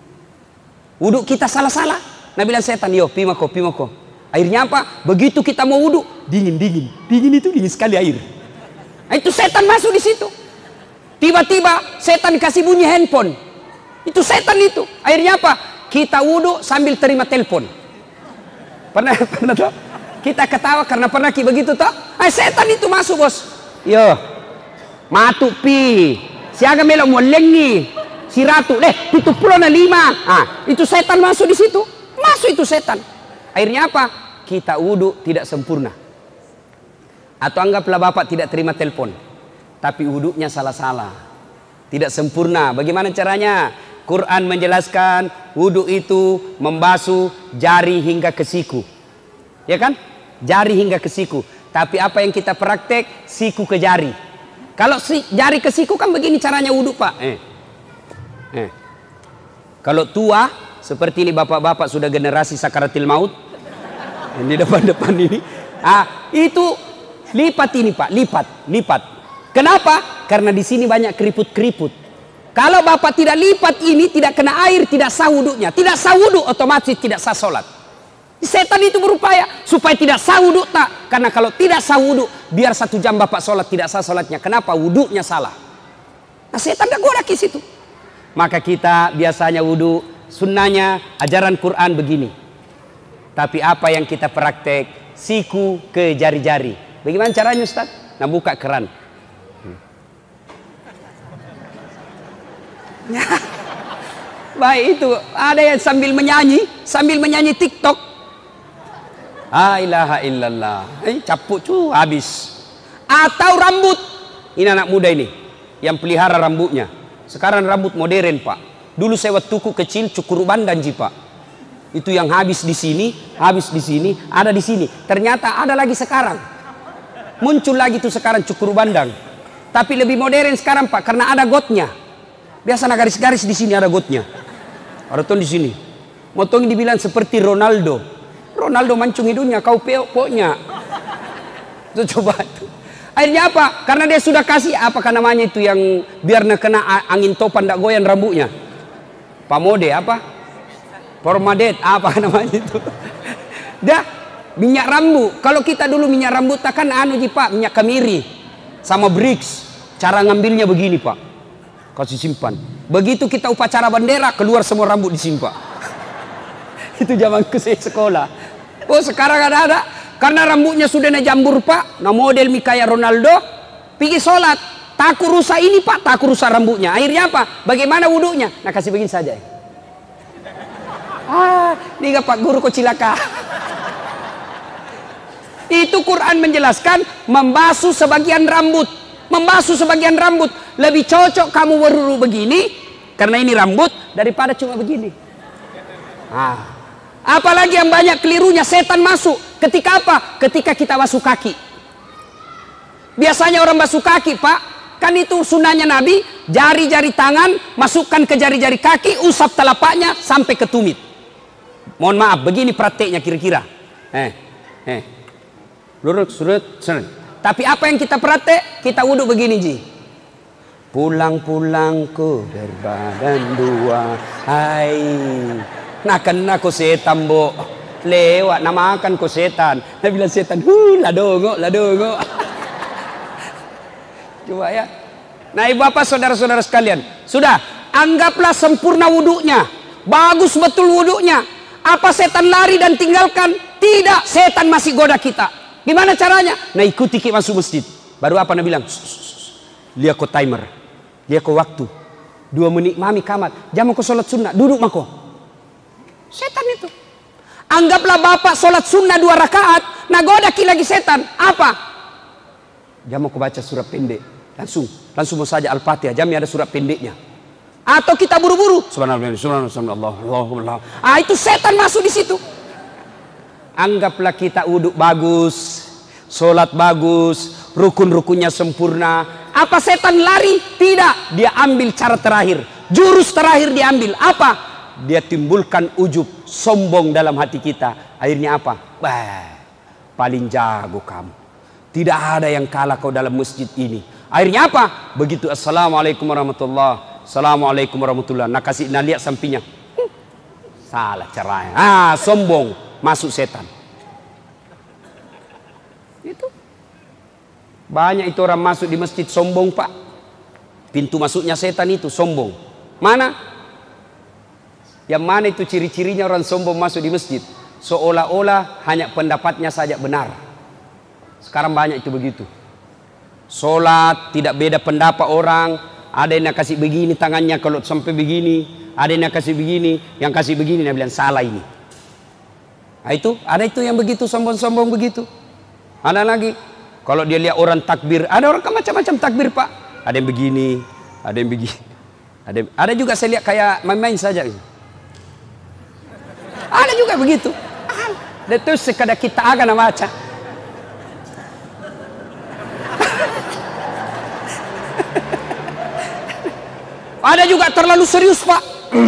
Wuduk kita salah-salah. Nah bilang setan, yo pimako, pimako. Airnya apa? Begitu kita mau wuduk, dingin, dingin. Dingin itu dingin sekali air. Nah, itu setan masuk di situ. Tiba-tiba setan kasih bunyi handphone. Itu setan itu. Akhirnya apa? Kita wudhu sambil terima telepon. Pernah pernah toh? Kita ketawa karena pernah ki begitu toh? Ah, setan itu masuk bos. Yo, matu pi. Siaga melo molengi. Si ratu, leh, tutup pulau na lima. Ah, itu setan masuk di situ. Masuk itu setan. Akhirnya apa? Kita wudhu tidak sempurna. Atau anggaplah bapak tidak terima telepon. Tapi wuduknya salah-salah, tidak sempurna. Bagaimana caranya? Quran menjelaskan wuduk itu membasuh jari hingga ke siku, ya kan? Jari hingga ke siku. Tapi apa yang kita praktek? Siku ke jari. Kalau si, jari ke siku kan begini caranya wuduk pak. Eh. Eh. Kalau tua seperti ini bapak-bapak sudah generasi sakaratil maut. Ini depan-depan ini. Ah itu lipat ini pak, lipat, lipat. Kenapa? Karena di sini banyak keriput-keriput. Kalau bapak tidak lipat ini, tidak kena air, tidak sah wuduknya. Tidak sah wuduk, otomatis tidak sah sholat. Setan itu berupaya supaya tidak sah wuduk tak. Karena kalau tidak sah wuduk, biar satu jam bapak sholat tidak sah sholatnya. Kenapa? Wuduknya salah. Nah setan gak goda ke situ. Maka kita biasanya wuduk, sunnahnya ajaran Quran begini. Tapi apa yang kita praktek? Siku ke jari-jari. Bagaimana caranya Ustaz? Nah buka keran. Baik itu ada yang sambil menyanyi sambil menyanyi TikTok. La ilaha illallah. Eh, capuk cu habis. Atau rambut. Ini anak muda ini yang pelihara rambutnya. Sekarang rambut modern pak. Dulu saya waktu kecil cukur bandan ji pak. Itu yang habis di sini, habis di sini, ada di sini. Ternyata ada lagi sekarang. Muncul lagi tuh sekarang cukur bandang. Tapi lebih modern sekarang pak karena ada gotnya. Biasanya garis-garis di sini ada gotnya. Ada tuh di sini. Motong dibilang seperti Ronaldo. Ronaldo mancung hidungnya, kau peoknya. Itu coba itu. Akhirnya apa? Karena dia sudah kasih apakah namanya itu yang biar kena angin topan tidak goyang rambutnya. Pamode apa? Formadet apa namanya itu? Dah minyak rambut. Kalau kita dulu minyak rambut kan anu ji pak, minyak kemiri sama Brix. Cara ngambilnya begini pak. Kasih simpan. Begitu kita upacara bendera keluar semua rambut disimpan. Itu zaman ke saya sekolah. Oh sekarang ada ada karena rambutnya sudah na jambur pak, na model mikaya Ronaldo, pergi sholat takut rusak ini pak, takut rusak rambutnya. Akhirnya apa? Bagaimana wuduknya? Nah kasih begini saja. Ah, ini gak pak guru kok cilaka. Itu Quran menjelaskan membasuh sebagian rambut. Membasuh sebagian rambut lebih cocok kamu beruru begini karena ini rambut daripada cuma begini. Ah, apalagi yang banyak kelirunya setan masuk ketika apa? Ketika kita basuh kaki. Biasanya orang basuh kaki pak, kan itu sunnahnya Nabi, jari-jari tangan masukkan ke jari-jari kaki, usap telapaknya sampai ke tumit. Mohon maaf, begini prakteknya kira-kira. Eh, eh, lurus, surut, surut. Tapi apa yang kita praktek? Kita wudhu begini ji. Pulang-pulang ku berbadan dua. Hai. Nah kena ku setan bo. Lewat nama makan ku setan. Dia bilang setan. Huh ladongo, ladongo. Coba ya. Nah ibu bapak saudara-saudara sekalian. Sudah. Anggaplah sempurna wudhunya. Bagus betul wudhunya. Apa setan lari dan tinggalkan? Tidak. Setan masih goda kita. Gimana caranya? Nah ikuti kita masuk masjid. Baru apa Nabi bilang? Lihat kau timer. Lihat kau waktu. Dua menit mami kamat. Jangan kau sholat sunnah. Duduk mako. Setan itu. Anggaplah bapak sholat sunnah dua rakaat, nagoda ki lagi setan. Apa? Jam mau baca surat pendek. Langsung, langsung mau saja Al-Fatihah. Jamnya ada surat pendeknya. Atau kita buru-buru. Subhanallah, subhanallah, subhanallah. Ah, itu setan masuk di situ. Anggaplah kita uduk bagus, sholat bagus, rukun-rukunnya sempurna. Apa setan lari? Tidak. Dia ambil cara terakhir. Jurus terakhir diambil. Apa? Dia timbulkan ujub, sombong dalam hati kita. Akhirnya apa? Bah, paling jago kamu. Tidak ada yang kalah kau dalam masjid ini. Akhirnya apa? Begitu assalamualaikum warahmatullah, assalamualaikum warahmatullah. Nah kasih, nah lihat sampingnya. Hmm, salah caranya. Ah, sombong, masuk setan. Itu. Banyak itu orang masuk di masjid sombong, Pak. Pintu masuknya setan itu sombong. Mana? Yang mana itu ciri-cirinya orang sombong masuk di masjid? Seolah-olah hanya pendapatnya saja benar. Sekarang banyak itu begitu. Sholat tidak beda pendapat orang. Ada yang kasih begini tangannya kalau sampai begini, ada yang kasih begini, yang kasih begini dia bilang salah ini. Nah itu, ada itu yang begitu sombong-sombong begitu. Ada lagi kalau dia lihat orang takbir, ada orang macam-macam takbir, Pak. Ada yang begini, ada yang begini. Ada ada juga saya lihat kayak main-main saja. Ada juga begitu. Itu sekadar kita akan baca. Ada juga terlalu serius, Pak.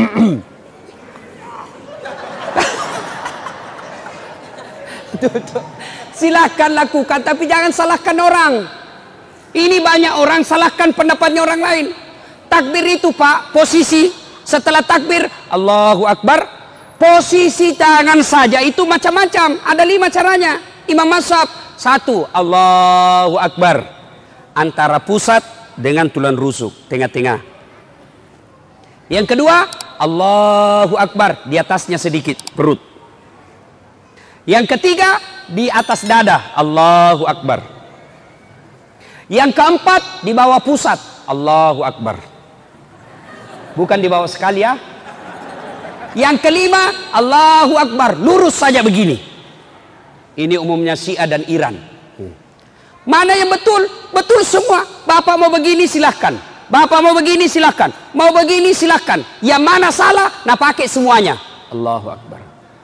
Tuh, tuh. Silahkan lakukan, tapi jangan salahkan orang. Ini banyak orang salahkan pendapatnya orang lain. Takbir itu, Pak, posisi setelah takbir Allahu Akbar, posisi tangan saja itu macam-macam. Ada lima caranya. Imam Mazhab, satu Allahu Akbar, antara pusat dengan tulang rusuk, tengah-tengah. Yang kedua, Allahu Akbar, di atasnya sedikit, perut. Yang ketiga, di atas dada, Allahu Akbar. Yang keempat, di bawah pusat, Allahu Akbar. Bukan di bawah sekali ya. Yang kelima, Allahu Akbar, lurus saja begini. Ini umumnya Syiah dan Iran. Mana yang betul? Betul semua. Bapak mau begini silahkan. Bapak mau begini silahkan, mau begini silahkan. Yang mana salah, nah pakai semuanya. Allahu Akbar.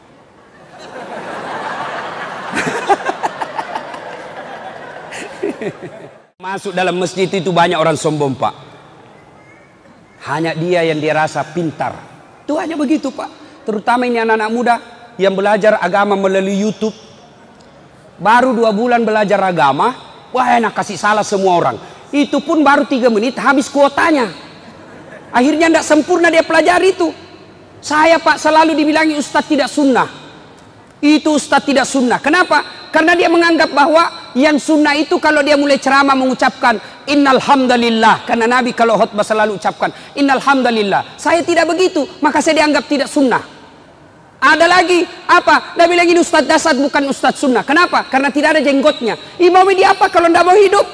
Masuk dalam masjid itu banyak orang sombong, Pak. Hanya dia yang dia rasa pintar. Itu hanya begitu, Pak. Terutama ini anak-anak muda yang belajar agama melalui YouTube. Baru dua bulan belajar agama, wah enak kasih salah semua orang. Itu pun baru tiga menit habis kuotanya. Akhirnya tidak sempurna dia pelajari itu. Saya, Pak, selalu dibilangi Ustadz tidak sunnah. Itu Ustadz tidak sunnah. Kenapa? Karena dia menganggap bahwa yang sunnah itu kalau dia mulai ceramah mengucapkan innal hamdalillah. Karena Nabi kalau khutbah selalu ucapkan innal hamdalillah. Saya tidak begitu, maka saya dianggap tidak sunnah. Ada lagi apa? Nabi bilang ini Ustadz dasar bukan Ustadz sunnah. Kenapa? Karena tidak ada jenggotnya. Imam dia apa kalau tidak mau hidup?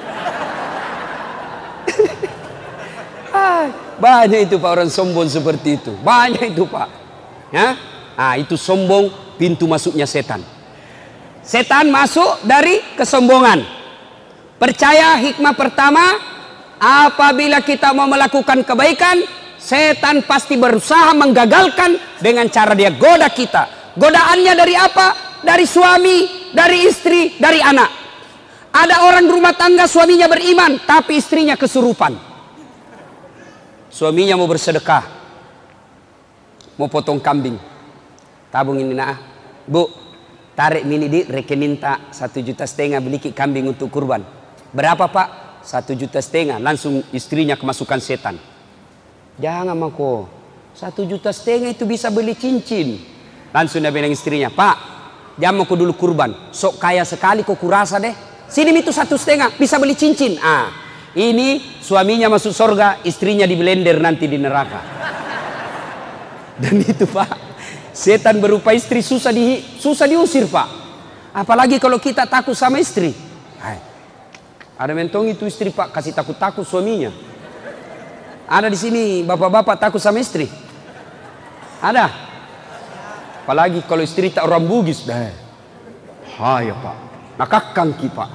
Banyak itu, Pak, orang sombong seperti itu. Banyak itu, Pak. Ya? Nah, itu sombong, pintu masuknya setan. Setan masuk dari kesombongan. Percaya hikmah pertama, apabila kita mau melakukan kebaikan, setan pasti berusaha menggagalkan dengan cara dia goda kita. Godaannya dari apa? Dari suami, dari istri, dari anak. Ada orang rumah tangga suaminya beriman, tapi istrinya kesurupan. Suaminya mau bersedekah, mau potong kambing, tabung ini nah, bu, tarik mini di rekening tak satu juta setengah beli kambing untuk kurban. Berapa, Pak? Satu juta setengah. Langsung istrinya kemasukan setan. Jangan mako, satu juta setengah itu bisa beli cincin. Langsung dia bilang istrinya, Pak, jangan mau dulu kurban, sok kaya sekali kok kurasa deh. Sini itu satu setengah bisa beli cincin. Ah. Ini suaminya masuk surga, istrinya di blender nanti di neraka. Dan itu, Pak, setan berupa istri susah di susah diusir, Pak. Apalagi kalau kita takut sama istri. Hai. Ada mentong itu istri, Pak, kasih takut-takut suaminya. Ada di sini bapak-bapak takut sama istri? Ada? Apalagi kalau istri tak orang Bugis, dah. Hai Pak, nakakang ki Pak.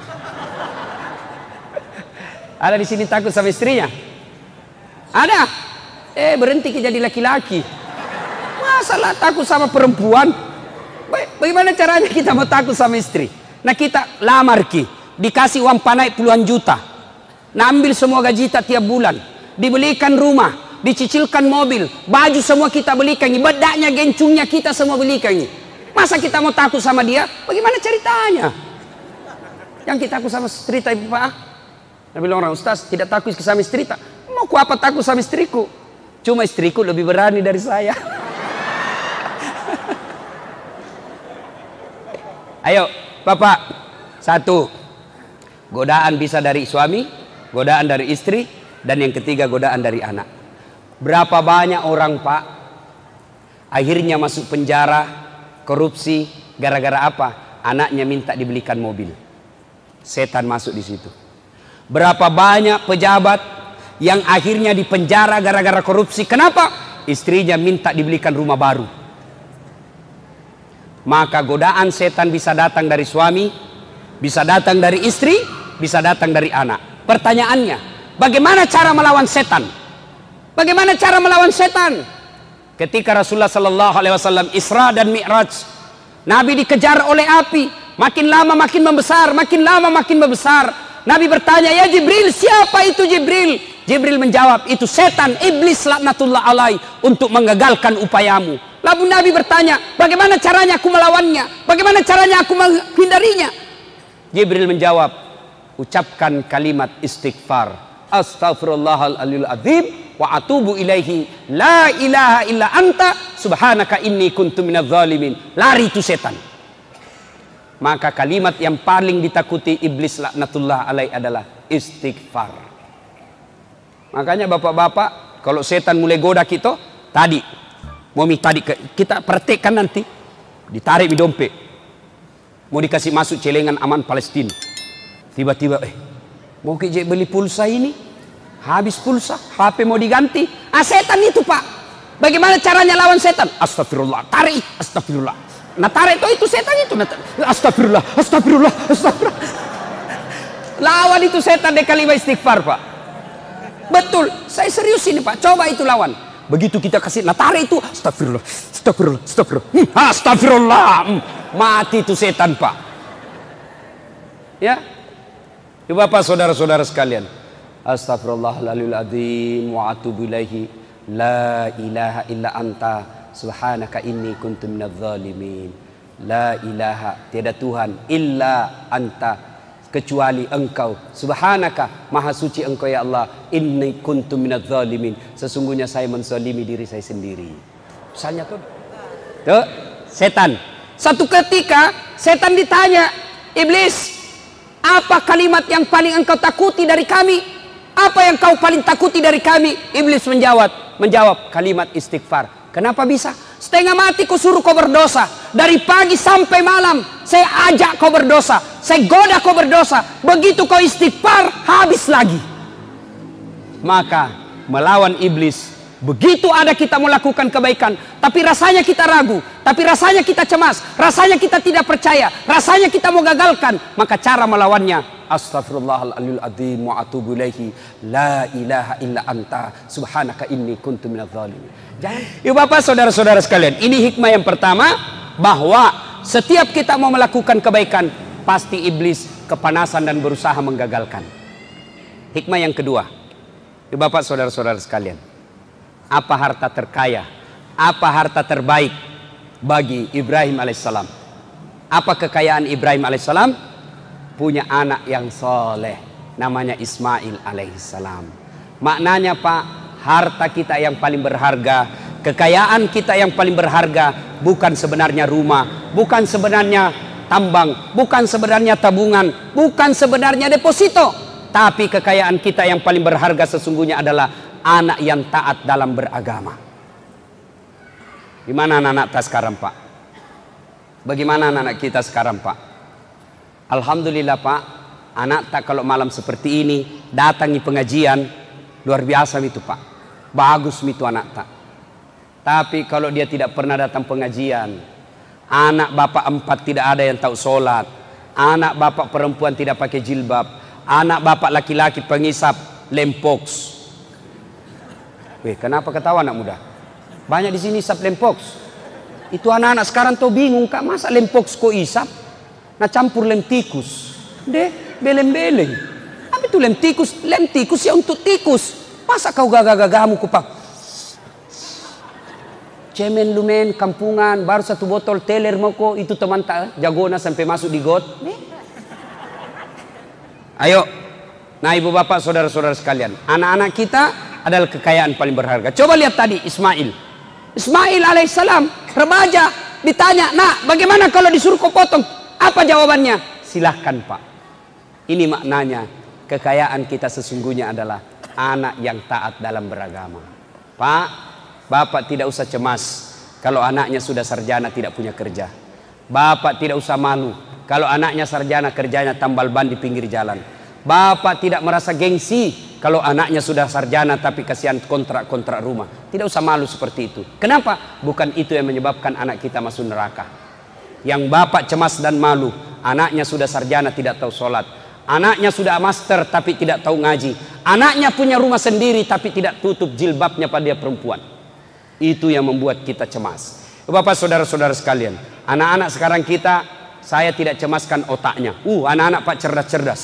Ada di sini takut sama istrinya? Ada? Eh berhenti ke jadi laki-laki. Masalah takut sama perempuan? Bagaimana caranya kita mau takut sama istri? Nah kita lamar ki, dikasih uang panai puluhan juta, nah ambil semua gaji kita tiap bulan, dibelikan rumah, dicicilkan mobil, baju semua kita belikan, bedaknya, gencungnya kita semua belikan. Masa kita mau takut sama dia? Bagaimana ceritanya? Yang kita takut sama cerita ibu Pak? Nabi bilang orang, Ustaz tidak takut sama istri tak? Mau ku apa takut sama istriku? Cuma istriku lebih berani dari saya. Ayo Bapak, satu, godaan bisa dari suami, godaan dari istri, dan yang ketiga godaan dari anak. Berapa banyak orang Pak akhirnya masuk penjara, korupsi, gara-gara apa? Anaknya minta dibelikan mobil. Setan masuk di situ. Berapa banyak pejabat yang akhirnya dipenjara gara-gara korupsi. Kenapa? Istrinya minta dibelikan rumah baru. Maka godaan setan bisa datang dari suami, bisa datang dari istri, bisa datang dari anak. Pertanyaannya, bagaimana cara melawan setan? Bagaimana cara melawan setan? Ketika Rasulullah Sallallahu Alaihi Wasallam Isra dan Mi'raj, Nabi dikejar oleh api, makin lama makin membesar, makin lama makin membesar. Nabi bertanya, ya Jibril, siapa itu Jibril? Jibril menjawab, itu setan, iblis laknatullah alaih, untuk menggagalkan upayamu. Lalu Nabi bertanya, bagaimana caranya aku melawannya? Bagaimana caranya aku menghindarinya? Jibril menjawab, ucapkan kalimat istighfar. Astaghfirullahaladzim azim wa atubu ilaihi la ilaha illa anta subhanaka inni kuntu minadz zalimin. Lari itu setan. Maka kalimat yang paling ditakuti iblis laknatullah alaih adalah istighfar. Makanya bapak-bapak, kalau setan mulai goda kita, tadi Momi tadi kita praktekkan nanti, ditarik di dompet, mau dikasih masuk celengan aman Palestina. Tiba-tiba, eh, mau kita beli pulsa ini, habis pulsa, H P mau diganti. Ah setan itu Pak. Bagaimana caranya lawan setan? Astagfirullah, tarik, astagfirullah. Nah tarik itu, itu setan itu. Astagfirullah, astagfirullah, astagfirullah. Lawan itu setan dengan kalimat istighfar Pak. Betul, saya serius ini Pak. Coba itu lawan. Begitu kita kasih, nah tarik itu, astagfirullah, astagfirullah, astagfirullah, hmm, astagfirullah, hmm, mati itu setan Pak. Ya, ibu bapak saudara-saudara sekalian, astagfirullahaladzim wa atubu ilaihi la ilaha illa anta subhanaka inni kuntu minadz zalimin. La ilaha, tiada Tuhan illa anta, kecuali engkau, subhanaka, maha suci engkau ya Allah, inni kuntu minadz zalimin, sesungguhnya saya menzalimi diri saya sendiri. Misalnya tuh, tuh setan. Satu ketika setan ditanya, iblis, apa kalimat yang paling engkau takuti dari kami? Apa yang kau paling takuti dari kami? Iblis menjawab, menjawab kalimat istighfar. Kenapa bisa? Setengah mati kau suruh kau berdosa. Dari pagi sampai malam saya ajak kau berdosa, saya goda kau berdosa. Begitu kau istighfar, habis lagi. Maka melawan iblis, begitu ada kita melakukan kebaikan, tapi rasanya kita ragu, tapi rasanya kita cemas, rasanya kita tidak percaya, rasanya kita mau gagalkan, maka cara melawannya, Astaghfirullahaladzim wa atubu ilaihi la ilaha illa anta subhanaka inni kuntu minadz zalimin. Jangan. Ibu bapak saudara-saudara sekalian, ini hikmah yang pertama, bahwa setiap kita mau melakukan kebaikan, pasti iblis kepanasan dan berusaha menggagalkan. Hikmah yang kedua, ibu bapak saudara-saudara sekalian, apa harta terkaya, apa harta terbaik bagi Ibrahim alaihissalam? Apa kekayaan Ibrahim alaihissalam? Punya anak yang soleh, namanya Ismail alaihissalam. Maknanya Pak, harta kita yang paling berharga, kekayaan kita yang paling berharga, bukan sebenarnya rumah, bukan sebenarnya tambang, bukan sebenarnya tabungan, bukan sebenarnya deposito, tapi kekayaan kita yang paling berharga sesungguhnya adalah anak yang taat dalam beragama. Gimana anak-anak kita sekarang Pak? Bagaimana anak-anak kita sekarang Pak? Alhamdulillah Pak, anak tak kalau malam seperti ini datangi pengajian, luar biasa itu Pak, bagus itu anak tak. Tapi kalau dia tidak pernah datang pengajian, Anak bapak empat tidak ada yang tahu sholat. Anak bapak perempuan tidak pakai jilbab. Anak bapak laki-laki pengisap lempox. Weh, kenapa ketawa anak muda? Banyak di sini isap lempox. Itu anak-anak sekarang tuh bingung, Kak, masa lempox kok isap? Nah campur lem tikus. Deh, beleng-beleng. Apa itu lem tikus? Lem tikus ya untuk tikus. Masa kau gagah-gagamu kupak? Cemen lumen, kampungan, baru satu botol teler mau kok, itu teman tak jagona sampai masuk di got. Ayo, nah ibu bapak, saudara-saudara sekalian, anak-anak kita adalah kekayaan paling berharga. Coba lihat tadi Ismail. Ismail alaihissalam, remaja, ditanya, nak bagaimana kalau disuruh kau potong? Apa jawabannya? Silahkan pak. Ini maknanya, kekayaan kita sesungguhnya adalah anak yang taat dalam beragama. Pak, bapak tidak usah cemas kalau anaknya sudah sarjana tidak punya kerja. Bapak tidak usah malu kalau anaknya sarjana kerjanya tambal ban di pinggir jalan. Bapak tidak merasa gengsi kalau anaknya sudah sarjana tapi kasihan kontrak-kontrak rumah. Tidak usah malu seperti itu. Kenapa? Bukan itu yang menyebabkan anak kita masuk neraka. Yang bapak cemas dan malu, anaknya sudah sarjana tidak tahu sholat. Anaknya sudah master tapi tidak tahu ngaji. Anaknya punya rumah sendiri tapi tidak tutup jilbabnya pada dia perempuan. Itu yang membuat kita cemas. Bapak saudara-saudara sekalian, anak-anak sekarang kita, saya tidak cemaskan otaknya. Uh, anak-anak pak cerdas-cerdas.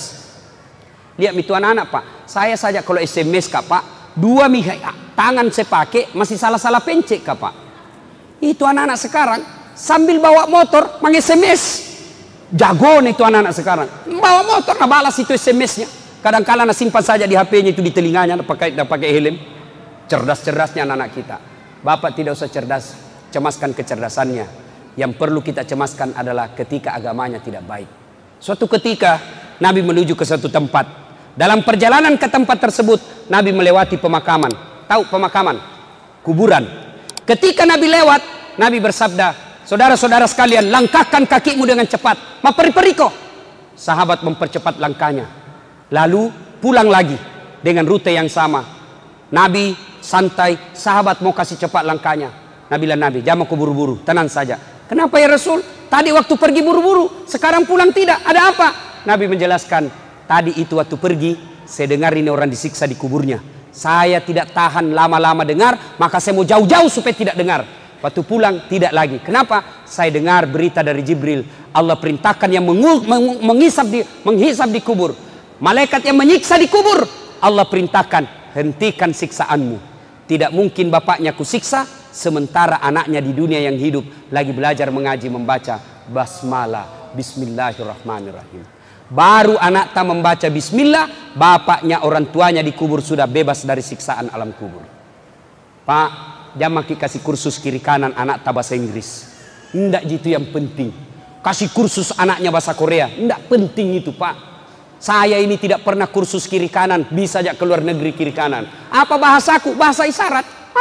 Lihat itu anak-anak pak, saya saja kalau S M S kak pak, dua mihai, tangan saya pakai masih salah-salah pencet kak pak. Itu anak-anak sekarang sambil bawa motor meng-S M S. Jago nih itu anak-anak sekarang. Bawa motor nah balas itu S M S-nya. Kadang-kadang simpan saja di H P-nya itu di telinganya, pakai pakai helm. Cerdas-cerdasnya anak-anak kita. Bapak tidak usah cerdas, cemaskan kecerdasannya. Yang perlu kita cemaskan adalah ketika agamanya tidak baik. Suatu ketika Nabi menuju ke suatu tempat. Dalam perjalanan ke tempat tersebut, Nabi melewati pemakaman. Tahu pemakaman? Kuburan. Ketika Nabi lewat, Nabi bersabda, saudara-saudara sekalian, langkahkan kakimu dengan cepat. Maperi-periko. Sahabat mempercepat langkahnya. Lalu pulang lagi dengan rute yang sama. Nabi santai, sahabat mau kasih cepat langkahnya. Nabi bilang, Nabi, jangan mau buru-buru, tenang saja. Kenapa ya Rasul? Tadi waktu pergi buru-buru, sekarang pulang tidak. Ada apa? Nabi menjelaskan, tadi itu waktu pergi, saya dengar ini orang disiksa di kuburnya. Saya tidak tahan lama-lama dengar, maka saya mau jauh-jauh supaya tidak dengar. Waktu pulang tidak lagi. Kenapa? Saya dengar berita dari Jibril. Allah perintahkan yang menghisap di, menghisap di kubur. Malaikat yang menyiksa di kubur. Allah perintahkan, hentikan siksaanmu. Tidak mungkin bapaknya kusiksa sementara anaknya di dunia yang hidup lagi belajar mengaji membaca basmalah, bismillahirrahmanirrahim. Baru anak tak membaca bismillah, bapaknya orang tuanya di kubur sudah bebas dari siksaan alam kubur. Pak, jangan kasih kursus kiri kanan anak tak bahasa Inggris. Tidak gitu yang penting. Kasih kursus anaknya bahasa Korea. Tidak penting itu pak. Saya ini tidak pernah kursus kiri kanan, bisa aja keluar negeri kiri kanan. Apa bahasaku? Bahasa isyarat.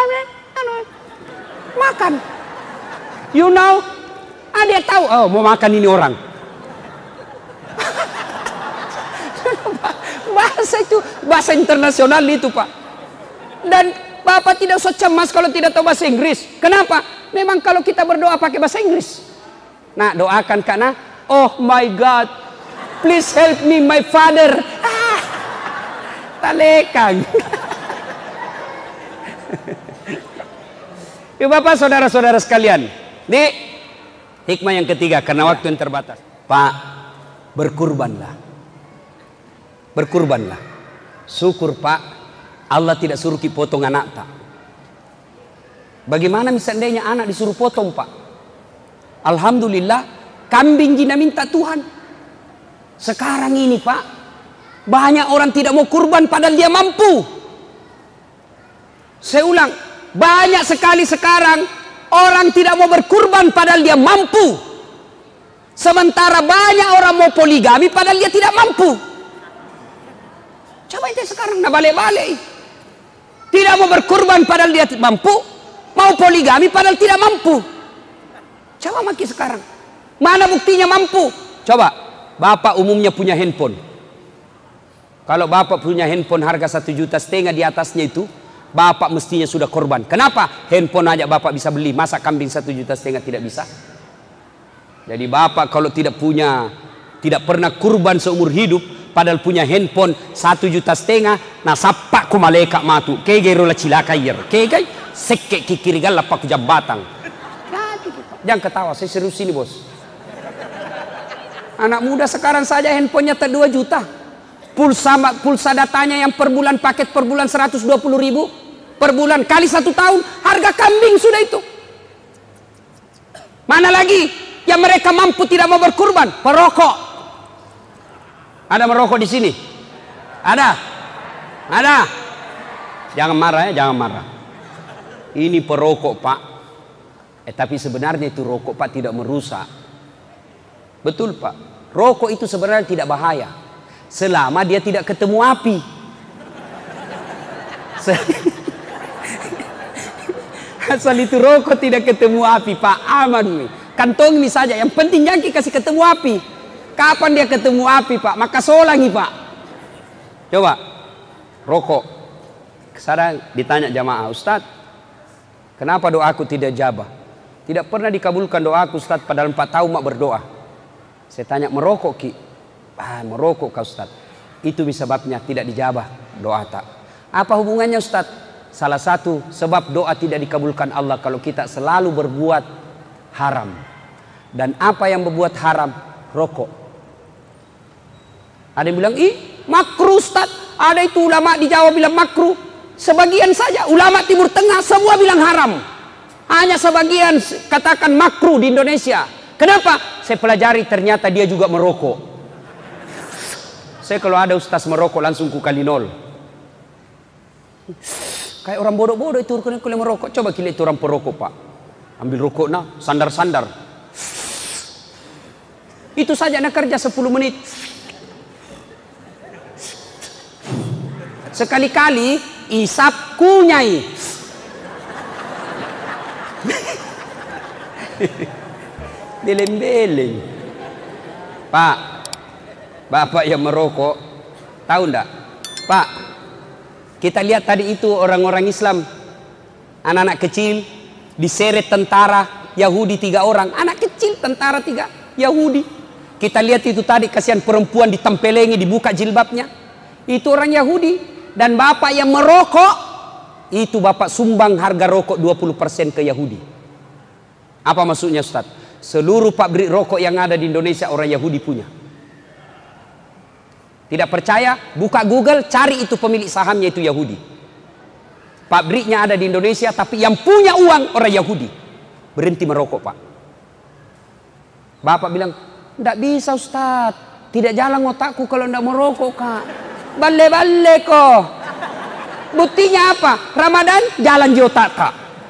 Makan. You know? Ada tahu? Oh, mau makan ini orang. Bahasa itu bahasa internasional itu pak. Dan bapak tidak usah cemas kalau tidak tahu bahasa Inggris. Kenapa? Memang kalau kita berdoa pakai bahasa Inggris. Nah doakan karena, oh my God. Please help me my father. Ah, talekang. Ibu bapak saudara-saudara sekalian. Ini hikmah yang ketiga karena waktu yang terbatas. Pak, berkurbanlah. Berkurbanlah. Syukur pak, Allah tidak suruh kita potong anak tak. Bagaimana misalnya anak disuruh potong pak? Alhamdulillah, kambing jina minta Tuhan. Sekarang ini pak, banyak orang tidak mau kurban padahal dia mampu. Saya ulang, banyak sekali sekarang orang tidak mau berkurban padahal dia mampu. Sementara banyak orang mau poligami padahal dia tidak mampu. Coba itu sekarang, nah balik-balik. Tidak mau berkurban padahal dia mampu, mau poligami padahal tidak mampu. Coba maki sekarang, mana buktinya mampu? Coba. Bapak umumnya punya handphone. Kalau bapak punya handphone harga satu juta setengah di atasnya itu, bapak mestinya sudah korban. Kenapa? Handphone aja bapak bisa beli, masa kambing satu juta setengah tidak bisa? Jadi bapak kalau tidak punya, tidak pernah kurban seumur hidup, padahal punya handphone satu juta setengah, nah sapa ku malaikat matu, kege rola cilaka yer, kege sekke kikiri galap aku jambatan. Jangan ketawa, saya serius ini bos. Anak muda sekarang saja handphonenya tak dua juta, pulsa pulsa datanya yang per bulan paket per bulan seratus dua puluh ribu per bulan kali satu tahun, harga kambing sudah itu. Mana lagi yang mereka mampu tidak mau berkurban? Perokok. Ada merokok di sini? Ada? Ada? Jangan marah ya, jangan marah. Ini perokok pak. Eh tapi sebenarnya itu rokok pak tidak merusak. Betul pak. Rokok itu sebenarnya tidak bahaya selama dia tidak ketemu api. Asal itu rokok tidak ketemu api pak, aman. Kantong ini saja, yang penting jangan kasih ketemu api. Kapan dia ketemu api pak? Maka solangi pak. Coba rokok. Sekarang ditanya jamaah, Ustadz, kenapa doaku tidak jabah? Tidak pernah dikabulkan doaku Ustadz, padahal empat tahun mak berdoa. Saya tanya, merokok ki? Ah, merokok kau Ustadz. Itu sebabnya tidak dijabah doa tak. Apa hubungannya Ustadz? Salah satu sebab doa tidak dikabulkan Allah kalau kita selalu berbuat haram. Dan apa yang berbuat haram? Rokok. Ada yang bilang, ih makruh Ustaz. Ada itu ulama di Jawa bilang makruh. Sebagian saja. Ulama Timur Tengah semua bilang haram. Hanya sebagian katakan makruh di Indonesia. Kenapa? Saya pelajari ternyata dia juga merokok. Saya kalau ada ustaz merokok langsung ku kali nol. Kayak orang bodoh-bodoh itu kalau merokok. Coba kita itu orang perokok pak. Ambil rokok nah, sandar-sandar. Itu saja nak kerja sepuluh menit. Sekali-kali isap kunyai. Beleng-beleng. Pak, bapak yang merokok, tahu ndak? Pak, kita lihat tadi itu orang-orang Islam, anak-anak kecil diseret tentara Yahudi tiga orang, anak kecil tentara tiga Yahudi. Kita lihat itu tadi kasihan perempuan ditempelengi, dibuka jilbabnya, itu orang Yahudi. Dan bapak yang merokok, itu bapak sumbang harga rokok dua puluh persen ke Yahudi. Apa maksudnya Ustaz? Seluruh pabrik rokok yang ada di Indonesia orang Yahudi punya. Tidak percaya? Buka Google, cari itu pemilik sahamnya itu Yahudi. Pabriknya ada di Indonesia, tapi yang punya uang orang Yahudi. Berhenti merokok pak. Bapak bilang, tidak bisa Ustaz, tidak jalan otakku kalau tidak merokok kak. Bale-bale kok. Buktinya apa? Ramadan jalan di otak kak.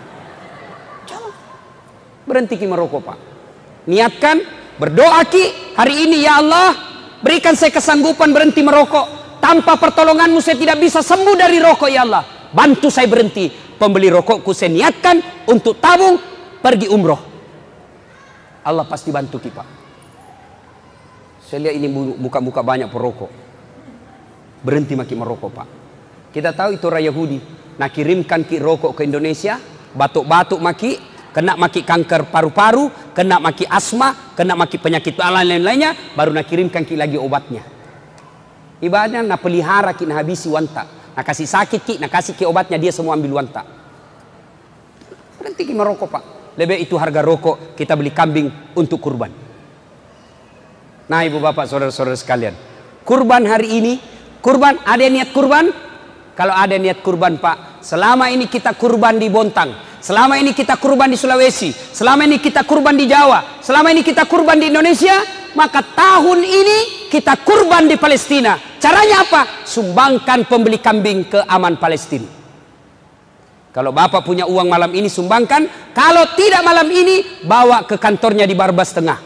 Berhenti ki merokok pak. Niatkan, berdoa ki hari ini, ya Allah, berikan saya kesanggupan berhenti merokok. Tanpa pertolonganmu saya tidak bisa sembuh dari rokok ya Allah. Bantu saya berhenti. Pembeli rokokku saya niatkan untuk tabung pergi umroh. Allah pasti bantu kita. Saya lihat ini muka-muka banyak perokok. Berhenti makin merokok pak. Kita tahu itu orang Yahudi. Nah kirimkan ki rokok ke Indonesia. Batuk-batuk maki. Kena maki kanker paru-paru, kena maki asma, kena maki penyakit lain-lainnya, baru nak kirimkan ki lagi obatnya. Ibaratnya nak pelihara ki nak habisi wanta, nak kasih sakit ki, nak kasih ki obatnya, dia semua ambil wanta. Berhenti ki merokok pak. Lebih itu harga rokok kita beli kambing untuk kurban. Nah ibu bapak saudara-saudara sekalian, kurban hari ini, kurban ada niat kurban? Kalau ada niat kurban pak, selama ini kita kurban di Bontang, selama ini kita kurban di Sulawesi, selama ini kita kurban di Jawa, selama ini kita kurban di Indonesia, maka tahun ini kita kurban di Palestina. Caranya apa? Sumbangkan pembeli kambing ke Aman Palestina. Kalau bapak punya uang malam ini sumbangkan, kalau tidak malam ini bawa ke kantornya di Barbas Tengah.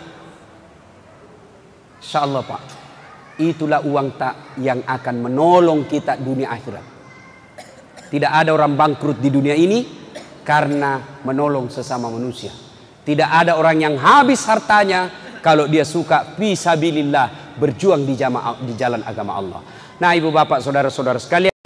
Insya Allah pak, itulah uang tak yang akan menolong kita dunia akhirat. Tidak ada orang bangkrut di dunia ini karena menolong sesama manusia. Tidak ada orang yang habis hartanya kalau dia suka fisabilillah berjuang di jamaah di jalan agama Allah. Nah, ibu bapak saudara-saudara sekalian.